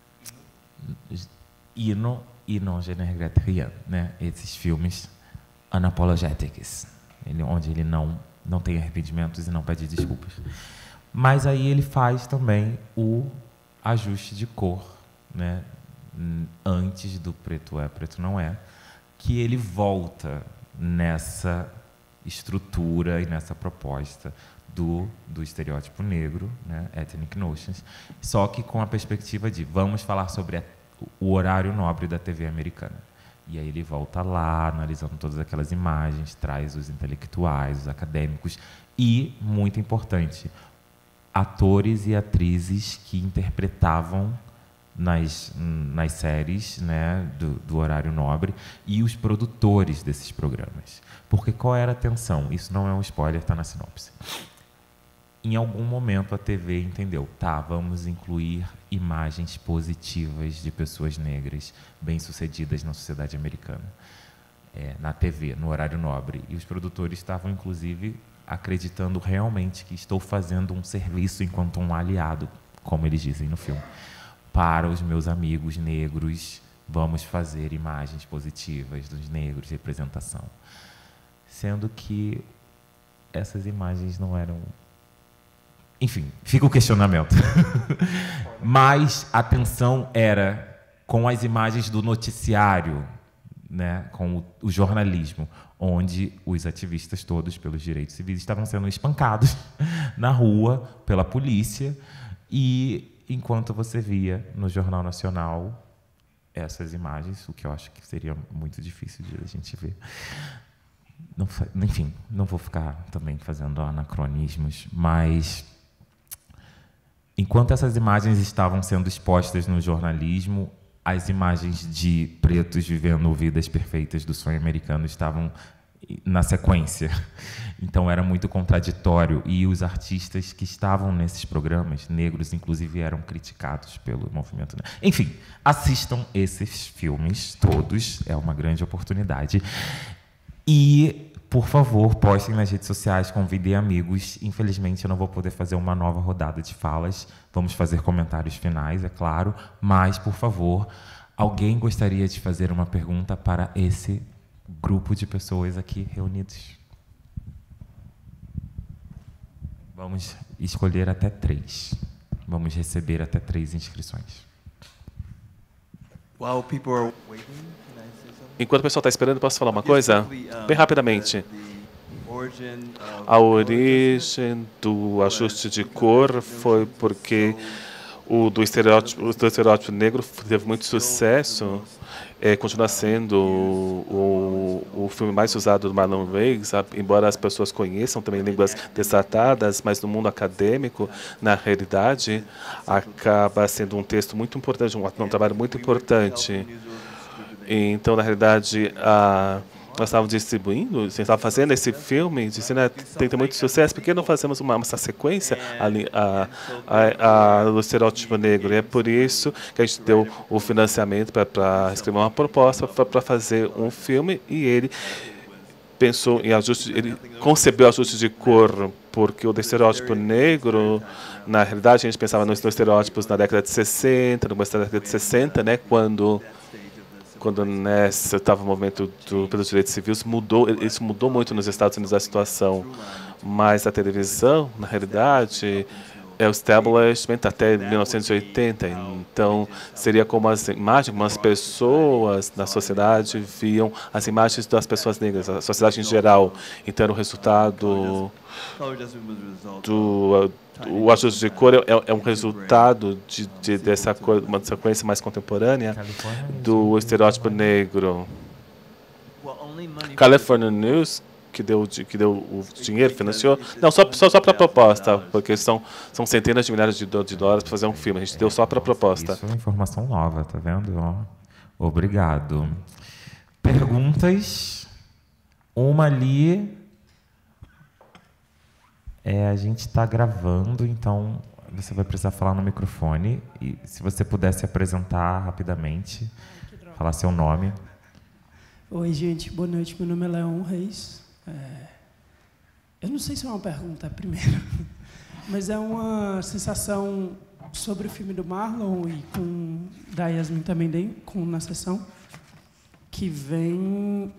e Non Je ne regrette rien, né? Esses filmes unapologetics, onde ele não tem arrependimentos e não pede desculpas. Mas aí ele faz também o ajuste de cor, né, antes do Preto é, Preto não é, que ele volta nessa estrutura e nessa proposta do estereótipo negro, né, Ethnic Notions, só que com a perspectiva de vamos falar sobre o horário nobre da TV americana. E aí ele volta lá, analisando todas aquelas imagens, traz os intelectuais, os acadêmicos e, muito importante, atores e atrizes que interpretavam nas séries, né, do horário nobre, e os produtores desses programas. Porque qual era a tensão? Isso não é um spoiler, está na sinopse. Em algum momento a TV entendeu, tá, vamos incluir imagens positivas de pessoas negras bem-sucedidas na sociedade americana, na TV, no horário nobre. E os produtores estavam, inclusive, acreditando realmente que estou fazendo um serviço enquanto um aliado, como eles dizem no filme, para os meus amigos negros, vamos fazer imagens positivas dos negros, representação. Sendo que essas imagens não eram... Enfim, fica o questionamento. Mas a tensão era com as imagens do noticiário, né, com o jornalismo, onde os ativistas todos pelos direitos civis estavam sendo espancados na rua pela polícia, e enquanto você via no Jornal Nacional essas imagens, o que eu acho que seria muito difícil de a gente ver. Não, enfim, não vou ficar também fazendo anacronismos, mas enquanto essas imagens estavam sendo expostas no jornalismo, as imagens de pretos vivendo vidas perfeitas do sonho americano estavam na sequência. Então era muito contraditório, e os artistas que estavam nesses programas, negros inclusive, eram criticados pelo movimento. Enfim, assistam esses filmes todos, é uma grande oportunidade. E, por favor, postem nas redes sociais, convidem amigos. Infelizmente, eu não vou poder fazer uma nova rodada de falas. Vamos fazer comentários finais, é claro. Mas, por favor, alguém gostaria de fazer uma pergunta para esse grupo de pessoas aqui reunidos? Vamos escolher até 3. Vamos receber até 3 inscrições. While people are waiting, can I say something? Enquanto o pessoal está esperando, posso falar uma coisa? Bem rapidamente. A origem do ajuste de cor foi porque o do estereótipo negro teve muito sucesso. Continua sendo o filme mais usado do Marlon Briggs, embora as pessoas conheçam também línguas destratadas, mas no mundo acadêmico, na realidade, acaba sendo um texto muito importante, um trabalho muito importante. Então, na realidade, nós estávamos distribuindo, você estava fazendo esse filme, dizendo tem muito sucesso, por que não fazemos essa sequência do estereótipo negro? E é por isso que a gente deu o financiamento para escrever uma proposta para fazer um filme, e ele pensou em ajuste, ele concebeu ajuste de cor, porque o estereótipo negro, na realidade, a gente pensava nos estereótipos na década de 60, no começo da década de 60, né, quando estava o movimento pelos direitos civis, isso mudou muito nos Estados Unidos a situação. Mas a televisão, na realidade, é o establishment até 1980. Então, seria como as imagens, como as pessoas na sociedade viam as imagens das pessoas negras, a sociedade em geral. Então, era o resultado o ajuste de cor é um resultado dessa uma sequência mais contemporânea do estereótipo negro. California News, que deu o dinheiro, financiou. Não, só para a proposta, porque são centenas de milhares de dólares para fazer um filme. A gente deu só para a proposta. Isso é informação nova, tá vendo? Obrigado. Perguntas? Uma ali. A gente está gravando, então você vai precisar falar no microfone. E se você puder se apresentar rapidamente, falar seu nome. Oi, gente. Boa noite. Meu nome é Leon Reis. Eu não sei se é uma pergunta primeiro, mas é uma sensação sobre o filme do Marlon e da Yasmin também na sessão, que vem...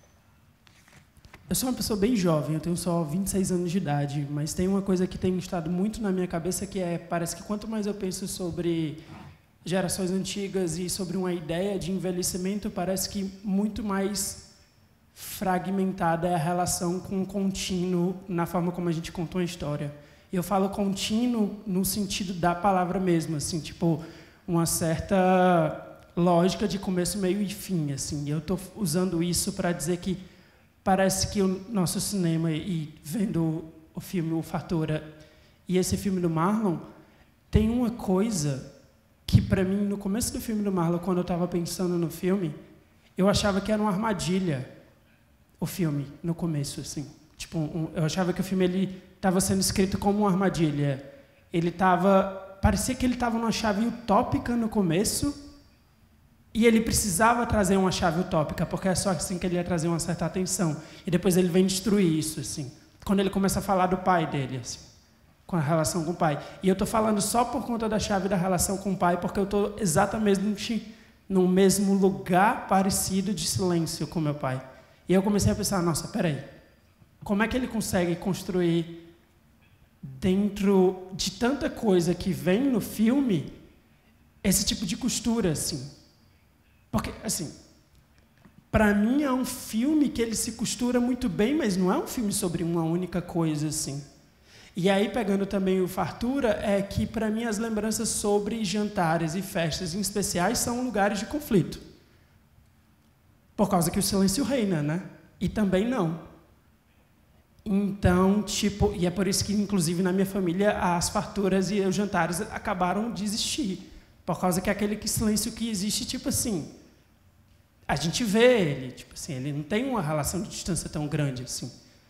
Eu sou uma pessoa bem jovem, eu tenho só 26 anos de idade, mas tem uma coisa que tem estado muito na minha cabeça, que parece que quanto mais eu penso sobre gerações antigas e sobre uma ideia de envelhecimento, parece que muito mais fragmentada é a relação com o contínuo na forma como a gente conta uma história. E eu falo contínuo no sentido da palavra mesmo, assim, tipo, uma certa lógica de começo, meio e fim, assim. Eu estou usando isso para dizer que parece que o nosso cinema, e vendo o filme O Fartura e esse filme do Marlon, tem uma coisa que, para mim, no começo do filme do Marlon, quando eu estava pensando no filme, eu achava que era uma armadilha, o filme, no começo, assim. Tipo, eu achava que o filme estava sendo escrito como uma armadilha. Parecia que ele estava numa chave utópica no começo, e ele precisava trazer uma chave utópica, porque é só assim que ele ia trazer uma certa atenção. E depois ele vem destruir isso, assim. Quando ele começa a falar do pai dele, assim, com a relação com o pai. E eu estou falando só por conta da chave da relação com o pai, porque eu estou exatamente no mesmo lugar parecido de silêncio com meu pai. E eu comecei a pensar, nossa, peraí, como é que ele consegue construir, dentro de tanta coisa que vem no filme, esse tipo de costura, assim? Porque, assim, para mim é um filme que ele se costura muito bem, mas não é um filme sobre uma única coisa, assim. E aí, pegando também o Fartura, é que, para mim, as lembranças sobre jantares e festas em especiais são lugares de conflito. Por causa que o silêncio reina, né? E também não. Então, tipo, e é por isso que, inclusive, na minha família, as farturas e os jantares acabaram de existir. Por causa que é aquele silêncio que existe, tipo assim, a gente vê ele, tipo assim, ele não tem uma relação de distância tão grande assim.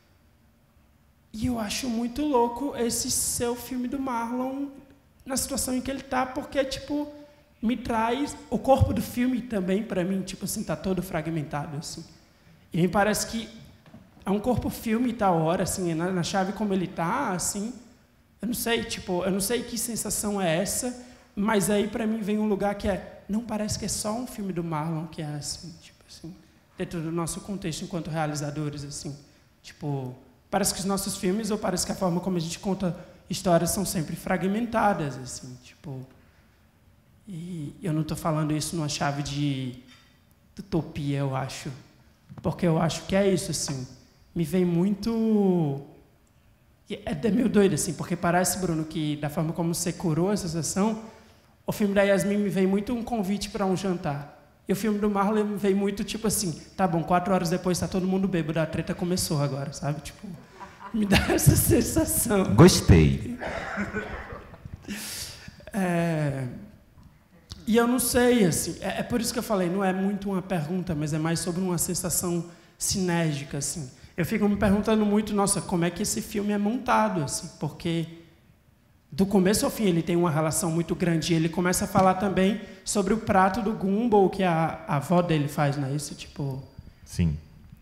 E eu acho muito louco esse seu filme do Marlon na situação em que ele está, porque, tipo, me traz... O corpo do filme também, para mim, tipo assim, está todo fragmentado, assim. E me parece que é um corpo-filme da hora, assim, na chave como ele está, assim. Eu não sei, tipo, eu não sei que sensação é essa, mas aí, para mim, vem um lugar que é... Não parece que é só um filme do Marlon que é assim, tipo assim, dentro do nosso contexto enquanto realizadores, assim. Tipo... Parece que os nossos filmes, ou parece que a forma como a gente conta histórias são sempre fragmentadas, assim, tipo... E eu não estou falando isso numa chave de utopia, eu acho. Porque eu acho que é isso, assim. Me vem muito... É meio doido, assim, porque parece, Bruno, que da forma como você curou essa sessão, o filme da Yasmin me veio muito um convite para um jantar. E o filme do Marlon me veio muito, tipo assim, tá bom, 4 horas depois está todo mundo bêbado, a treta começou agora, sabe? Tipo, me dá essa sensação. Gostei. E eu não sei, assim, é por isso que eu falei, não é muito uma pergunta, mas é mais sobre uma sensação sinérgica, assim. Eu fico me perguntando muito, nossa, como é que esse filme é montado, assim, porque do começo ao fim ele tem uma relação muito grande. E ele começa a falar também sobre o prato do Gumball que a avó dele faz, não é isso? Tipo... Sim.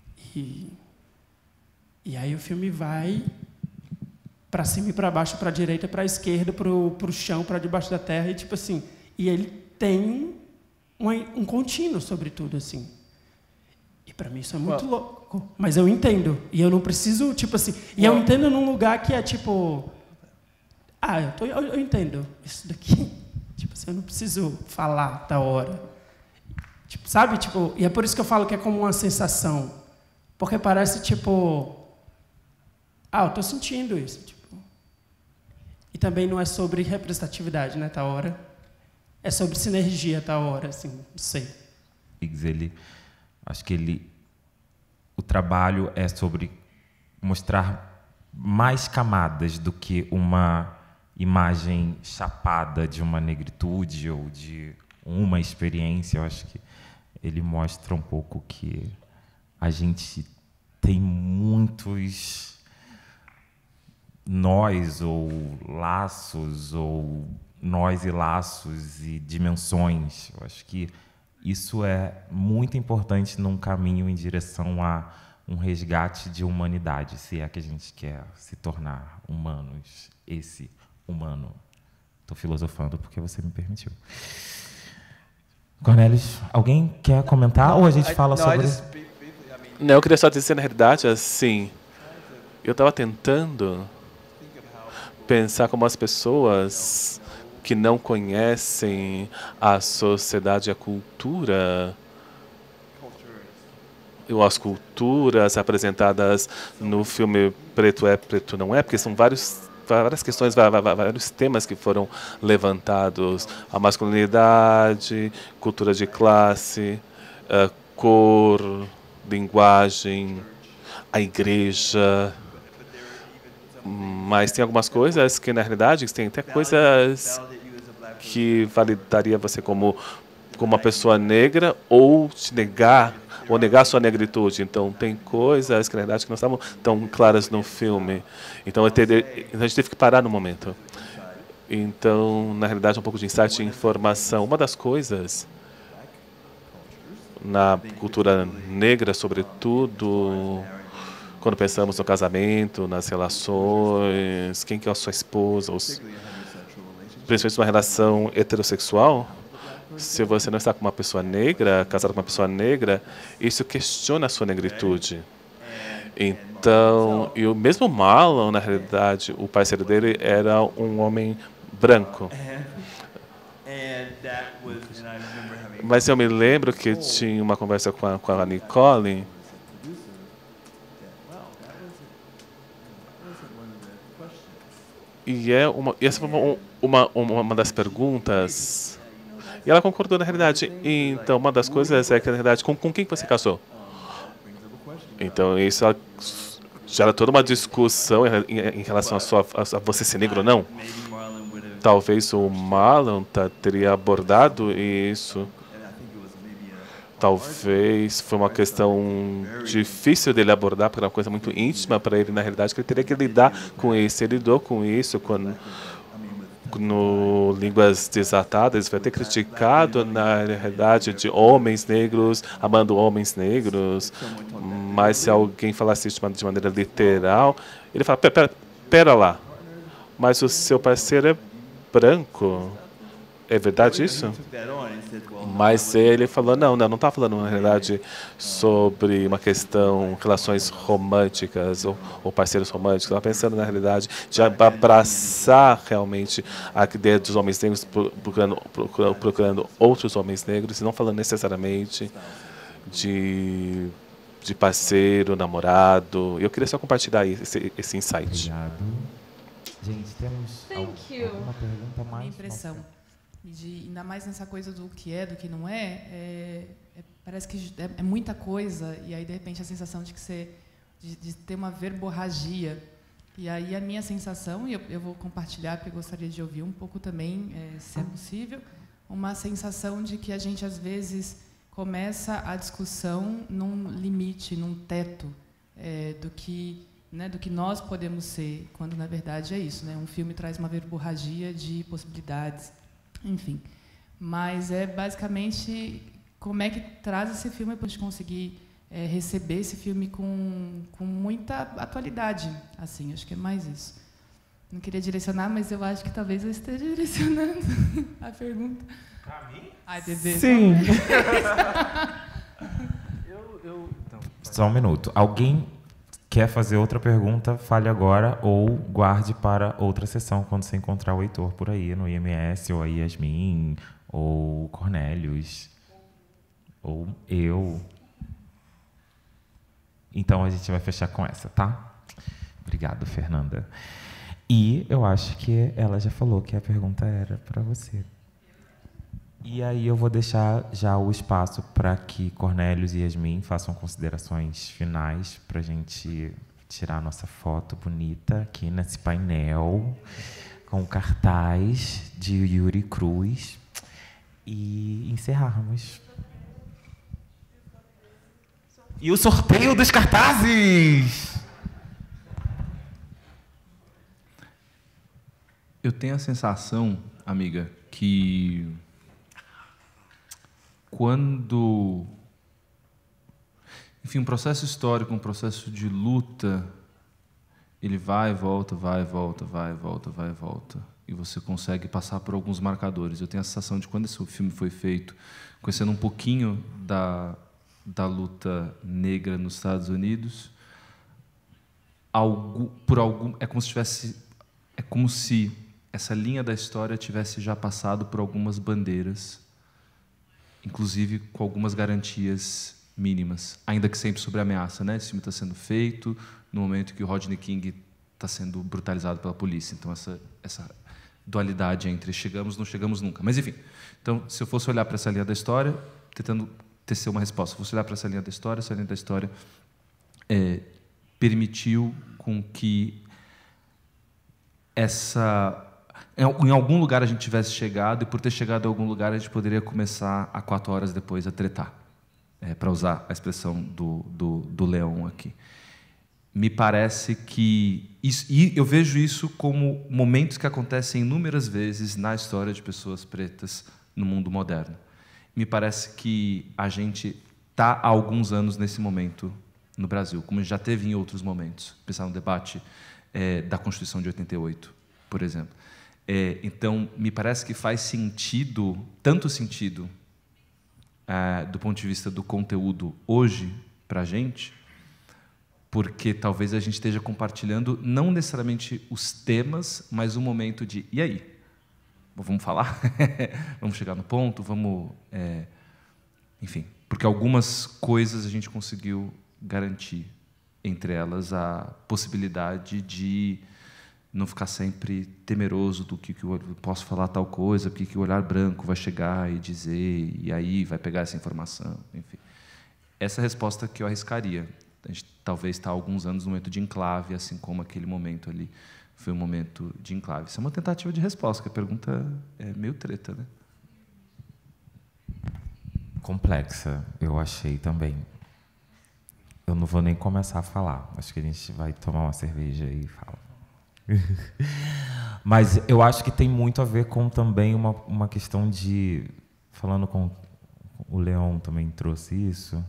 E aí o filme vai para cima e para baixo, para a direita, para a esquerda, para o chão, para debaixo da terra, e tipo assim, e ele tem um contínuo sobre tudo, assim. E para mim isso é muito louco. Mas eu entendo. E eu não preciso, tipo assim... E eu entendo num lugar que é tipo... eu entendo isso daqui. Tipo assim, eu não preciso falar da hora. Tipo, sabe? Tipo, e é por isso que eu falo que é como uma sensação. Porque parece, tipo... eu estou sentindo isso. Tipo. E também não é sobre representatividade, né, tá hora. É sobre sinergia, tá hora, assim, não sei. O trabalho é sobre mostrar mais camadas do que uma imagem chapada de uma negritude ou de uma experiência. Eu acho que ele mostra um pouco que a gente tem muitos nós ou laços, ou nós e laços e dimensões. Eu acho que isso é muito importante num caminho em direção a um resgate de humanidade, se é que a gente quer se tornar humanos, esse humano. Estou filosofando porque você me permitiu. Cornelius, alguém quer comentar ou a gente fala sobre... Não, eu queria só dizer, na realidade, assim, eu estava tentando pensar como as pessoas que não conhecem a sociedade e a cultura, ou as culturas apresentadas no filme Preto é, Preto não é, porque são várias questões, vários temas que foram levantados: a masculinidade, cultura de classe, cor, linguagem, a igreja. Mas tem algumas coisas que, na realidade, tem até coisas que validaria você como uma pessoa negra ou te negar, ou negar sua negritude. Então, tem coisas que, na realidade, que não estavam tão claras no filme. Então, a gente teve que parar no momento. Então, na realidade, um pouco de insight e informação. Uma das coisas na cultura negra, sobretudo, quando pensamos no casamento, nas relações, quem que é a sua esposa, principalmente numa relação heterossexual, se você não está com uma pessoa negra, casado com uma pessoa negra, isso questiona a sua negritude. Então, e o mesmo Marlon, na realidade, o parceiro dele era um homem branco. Mas eu me lembro que tinha uma conversa com a Nicole. E essa foi uma das perguntas. E ela concordou na realidade. Então, uma das coisas é que, na realidade, com quem você casou? Então, isso gera toda uma discussão em relação a você ser negro ou não. Talvez o Marlon teria abordado isso. Talvez foi uma questão difícil dele abordar, porque era uma coisa muito íntima para ele, na realidade, que ele teria que lidar com isso. Ele lidou com isso no Línguas Desatadas, vai ter criticado, na realidade, de homens negros, amando homens negros, mas se alguém falasse isso de maneira literal, ele fala, pera lá, mas o seu parceiro é branco, é verdade isso? Mas ele falou, não está falando, na realidade, sobre uma questão, relações românticas ou parceiros românticos. Estava pensando, na realidade, de abraçar realmente a ideia dos homens negros, procurando outros homens negros, e não falando necessariamente de parceiro, namorado. Eu queria só compartilhar esse insight. Obrigado. Gente, temos alguma pergunta mais? Minha impressão. Ainda mais nessa coisa do que é, do que não parece que é muita coisa, e aí, de repente, a sensação de ter uma verborragia. E aí a minha sensação, e eu vou compartilhar, porque eu gostaria de ouvir um pouco também, se é possível, uma sensação de que a gente, às vezes, começa a discussão num limite, num teto, do que nós podemos ser, quando, na verdade, é isso. Um filme traz uma verborragia de possibilidades. Enfim, mas é basicamente como é que traz esse filme para a gente conseguir receber esse filme com muita atualidade. Assim, acho que é mais isso. Não queria direcionar, mas eu acho que talvez eu esteja direcionando a pergunta. Para mim? Ai, bebê. Sim. Então, só um minuto. Alguém quer fazer outra pergunta, fale agora ou guarde para outra sessão, quando você encontrar o Heitor por aí, no IMS, ou a Yasmin, ou o Cornélios, ou eu. Então, a gente vai fechar com essa, tá? Obrigado, Fernanda. E eu acho que ela já falou que a pergunta era para você. E aí eu vou deixar já o espaço para que Cornélios e Yasmin façam considerações finais para a gente tirar a nossa foto bonita aqui nesse painel com o cartaz de Yuri Cruz e encerrarmos. E o sorteio dos cartazes! Eu tenho a sensação, amiga, que quando, enfim, um processo histórico, um processo de luta, ele vai e volta, vai e volta, vai e volta, vai e volta, e você consegue passar por alguns marcadores. Eu tenho a sensação de quando esse filme foi feito, conhecendo um pouquinho da luta negra nos Estados Unidos, é como se essa linha da história tivesse já passado por algumas bandeiras, inclusive com algumas garantias mínimas, ainda que sempre sobre ameaça, né? Esse filme está sendo feito no momento que o Rodney King está sendo brutalizado pela polícia. Então, essa dualidade entre chegamos, não chegamos nunca. Mas, enfim, então, se eu fosse olhar para essa linha da história, tentando tecer uma resposta, se eu fosse olhar para essa linha da história permitiu com que em algum lugar a gente tivesse chegado, e por ter chegado em algum lugar a gente poderia começar a 4 horas depois a tretar, para usar a expressão do Leão aqui. Me parece que e eu vejo isso como momentos que acontecem inúmeras vezes na história de pessoas pretas no mundo moderno. Me parece que a gente está há alguns anos nesse momento no Brasil, como já teve em outros momentos. Pensar no debate da Constituição de 88, por exemplo. Então, me parece que faz sentido, tanto sentido, do ponto de vista do conteúdo hoje para a gente, porque talvez a gente esteja compartilhando não necessariamente os temas, mas um momento de, e aí? Vamos falar? Vamos chegar no ponto? Vamos enfim, porque algumas coisas a gente conseguiu garantir, entre elas a possibilidade de não ficar sempre temeroso do que eu posso falar tal coisa, o que o olhar branco vai chegar e dizer, e aí vai pegar essa informação, enfim. Essa é a resposta que eu arriscaria. A gente talvez está há alguns anos no momento de enclave, assim como aquele momento ali foi um momento de enclave. Isso é uma tentativa de resposta, que a pergunta é meio treta, né? Complexa, eu achei também. Eu não vou nem começar a falar. Acho que a gente vai tomar uma cerveja e fala. Mas eu acho que tem muito a ver com também uma questão de... Falando com o Leon também trouxe isso.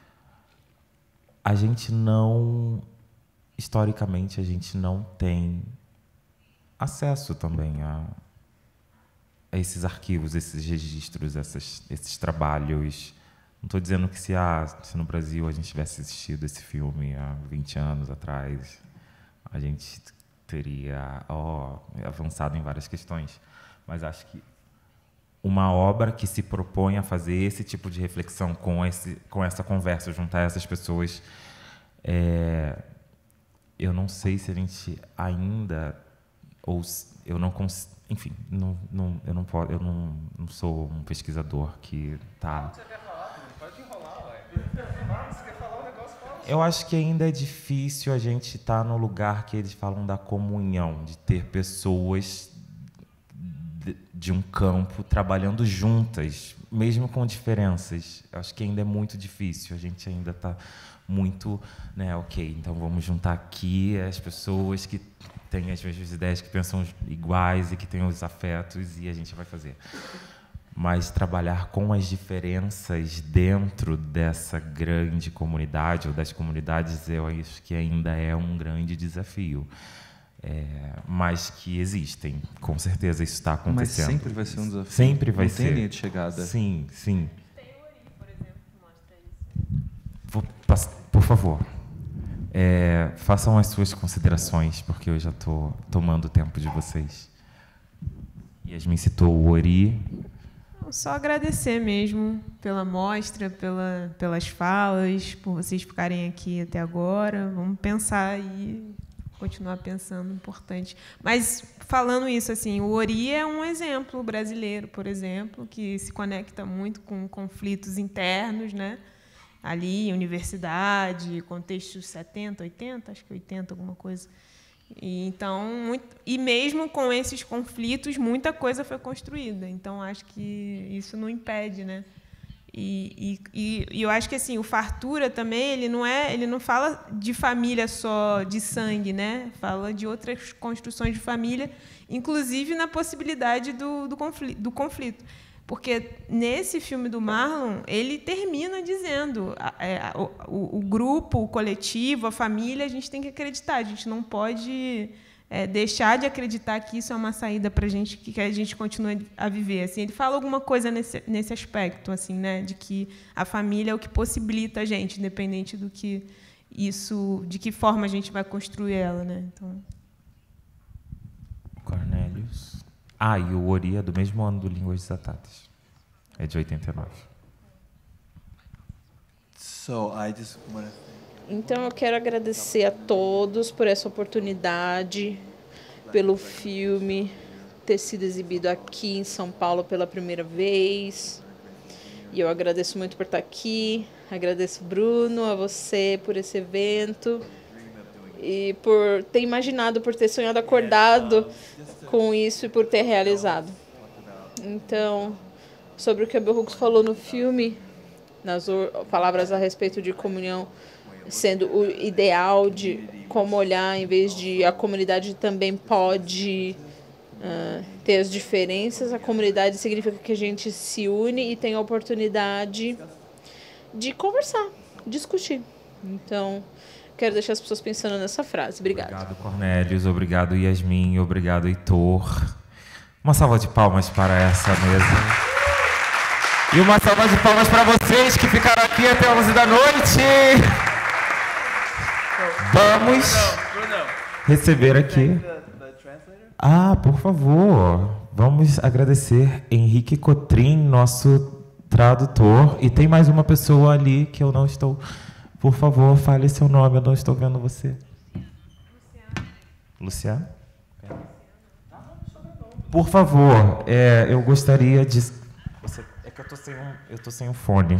A gente não... Historicamente, a gente não tem acesso também a esses arquivos, esses registros, esses trabalhos. Não estou dizendo que se no Brasil a gente tivesse assistido esse filme há 20 anos atrás, a gente teria avançado em várias questões. Mas acho que uma obra que se propõe a fazer esse tipo de reflexão com essa conversa, juntar essas pessoas, eu não sei se a gente ainda, ou eu não consigo, enfim, eu não sou um pesquisador que está... Você quer falar? Pode enrolar, ué. Você quer falar um negócio? Fala. Eu acho que ainda é difícil a gente estar no lugar que eles falam da comunhão, de ter pessoas de um campo trabalhando juntas, mesmo com diferenças. Eu acho que ainda é muito difícil, a gente ainda está muito, né, ok, então vamos juntar aqui as pessoas que têm as mesmas ideias, que pensam iguais e que têm os afetos, e a gente vai fazer. Mas trabalhar com as diferenças dentro dessa grande comunidade, ou das comunidades, eu acho que ainda é um grande desafio. Mas que existem, com certeza isso está acontecendo. Mas sempre vai ser um desafio. Sempre vai ser. Não tem linha de chegada. Sim, sim. Tem o Ori, por exemplo, que mostra isso. Por favor, façam as suas considerações, porque eu já estou tomando o tempo de vocês. Yasmin citou o Ori. Só agradecer mesmo pela mostra, pelas falas, por vocês ficarem aqui até agora. Vamos pensar e continuar pensando, importante. Mas, falando isso, assim, o Ori é um exemplo brasileiro, por exemplo, que se conecta muito com conflitos internos, né? Ali, universidade, contextos 70, 80, acho que 80, alguma coisa. E, então, e mesmo com esses conflitos, muita coisa foi construída. Então, acho que isso não impede, né? E eu acho que assim, o Fartura também, ele não fala de família só de sangue, né? Fala de outras construções de família, inclusive na possibilidade do conflito. Porque nesse filme do Marlon, ele termina dizendo o grupo, o coletivo, a família, a gente tem que acreditar, a gente não pode deixar de acreditar que isso é uma saída para a gente, que a gente continue a viver. Assim, ele fala alguma coisa nesse aspecto, assim, né, de que a família é o que possibilita a gente, independente do que de que forma a gente vai construir ela, né? Então... Cornélius. E o Ori é do mesmo ano do Línguas Desatadas. É de 89. Então, eu quero agradecer a todos por essa oportunidade, pelo filme ter sido exibido aqui em São Paulo pela primeira vez. E eu agradeço muito por estar aqui. Agradeço, Bruno, a você por esse evento. E por ter imaginado, por ter sonhado, acordado com isso e por ter realizado. Então, sobre o que a Bell Hooks falou no filme, nas palavras a respeito de comunhão sendo o ideal de como olhar, em vez de a comunidade também pode ter as diferenças, a comunidade significa que a gente se une e tem a oportunidade de conversar, discutir. Então, quero deixar as pessoas pensando nessa frase. Obrigada. Obrigado, Cornélius. Obrigado, Yasmin. Obrigado, Heitor. Uma salva de palmas para essa mesa. E uma salva de palmas para vocês que ficaram aqui até 11 da noite. Vamos receber aqui. Por favor. Vamos agradecer Henrique Cotrim, nosso tradutor. E tem mais uma pessoa ali que eu não estou... Por favor, fale seu nome, eu não estou vendo você. Luciana? Por favor, eu gostaria de... É que eu tô sem um fone.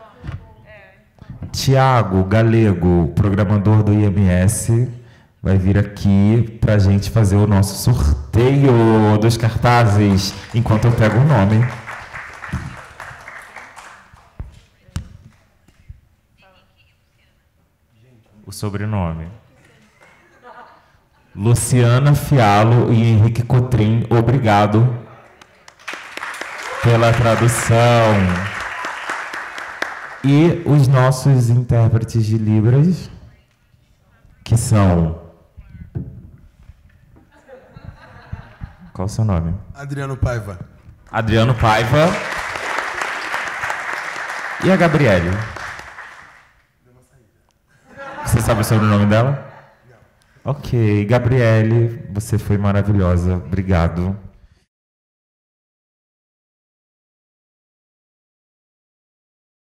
Tiago Galego, programador do IMS, vai vir aqui para a gente fazer o nosso sorteio dos cartazes, enquanto eu pego o nome. O sobrenome. Luciana Fialo e Henrique Cotrim, obrigado pela tradução. E os nossos intérpretes de Libras, que são... Qual o seu nome? Adriano Paiva. Adriano Paiva. E a Gabriele? Você sabe o sobrenome dela? Não. Ok, Gabriele, você foi maravilhosa. Obrigado.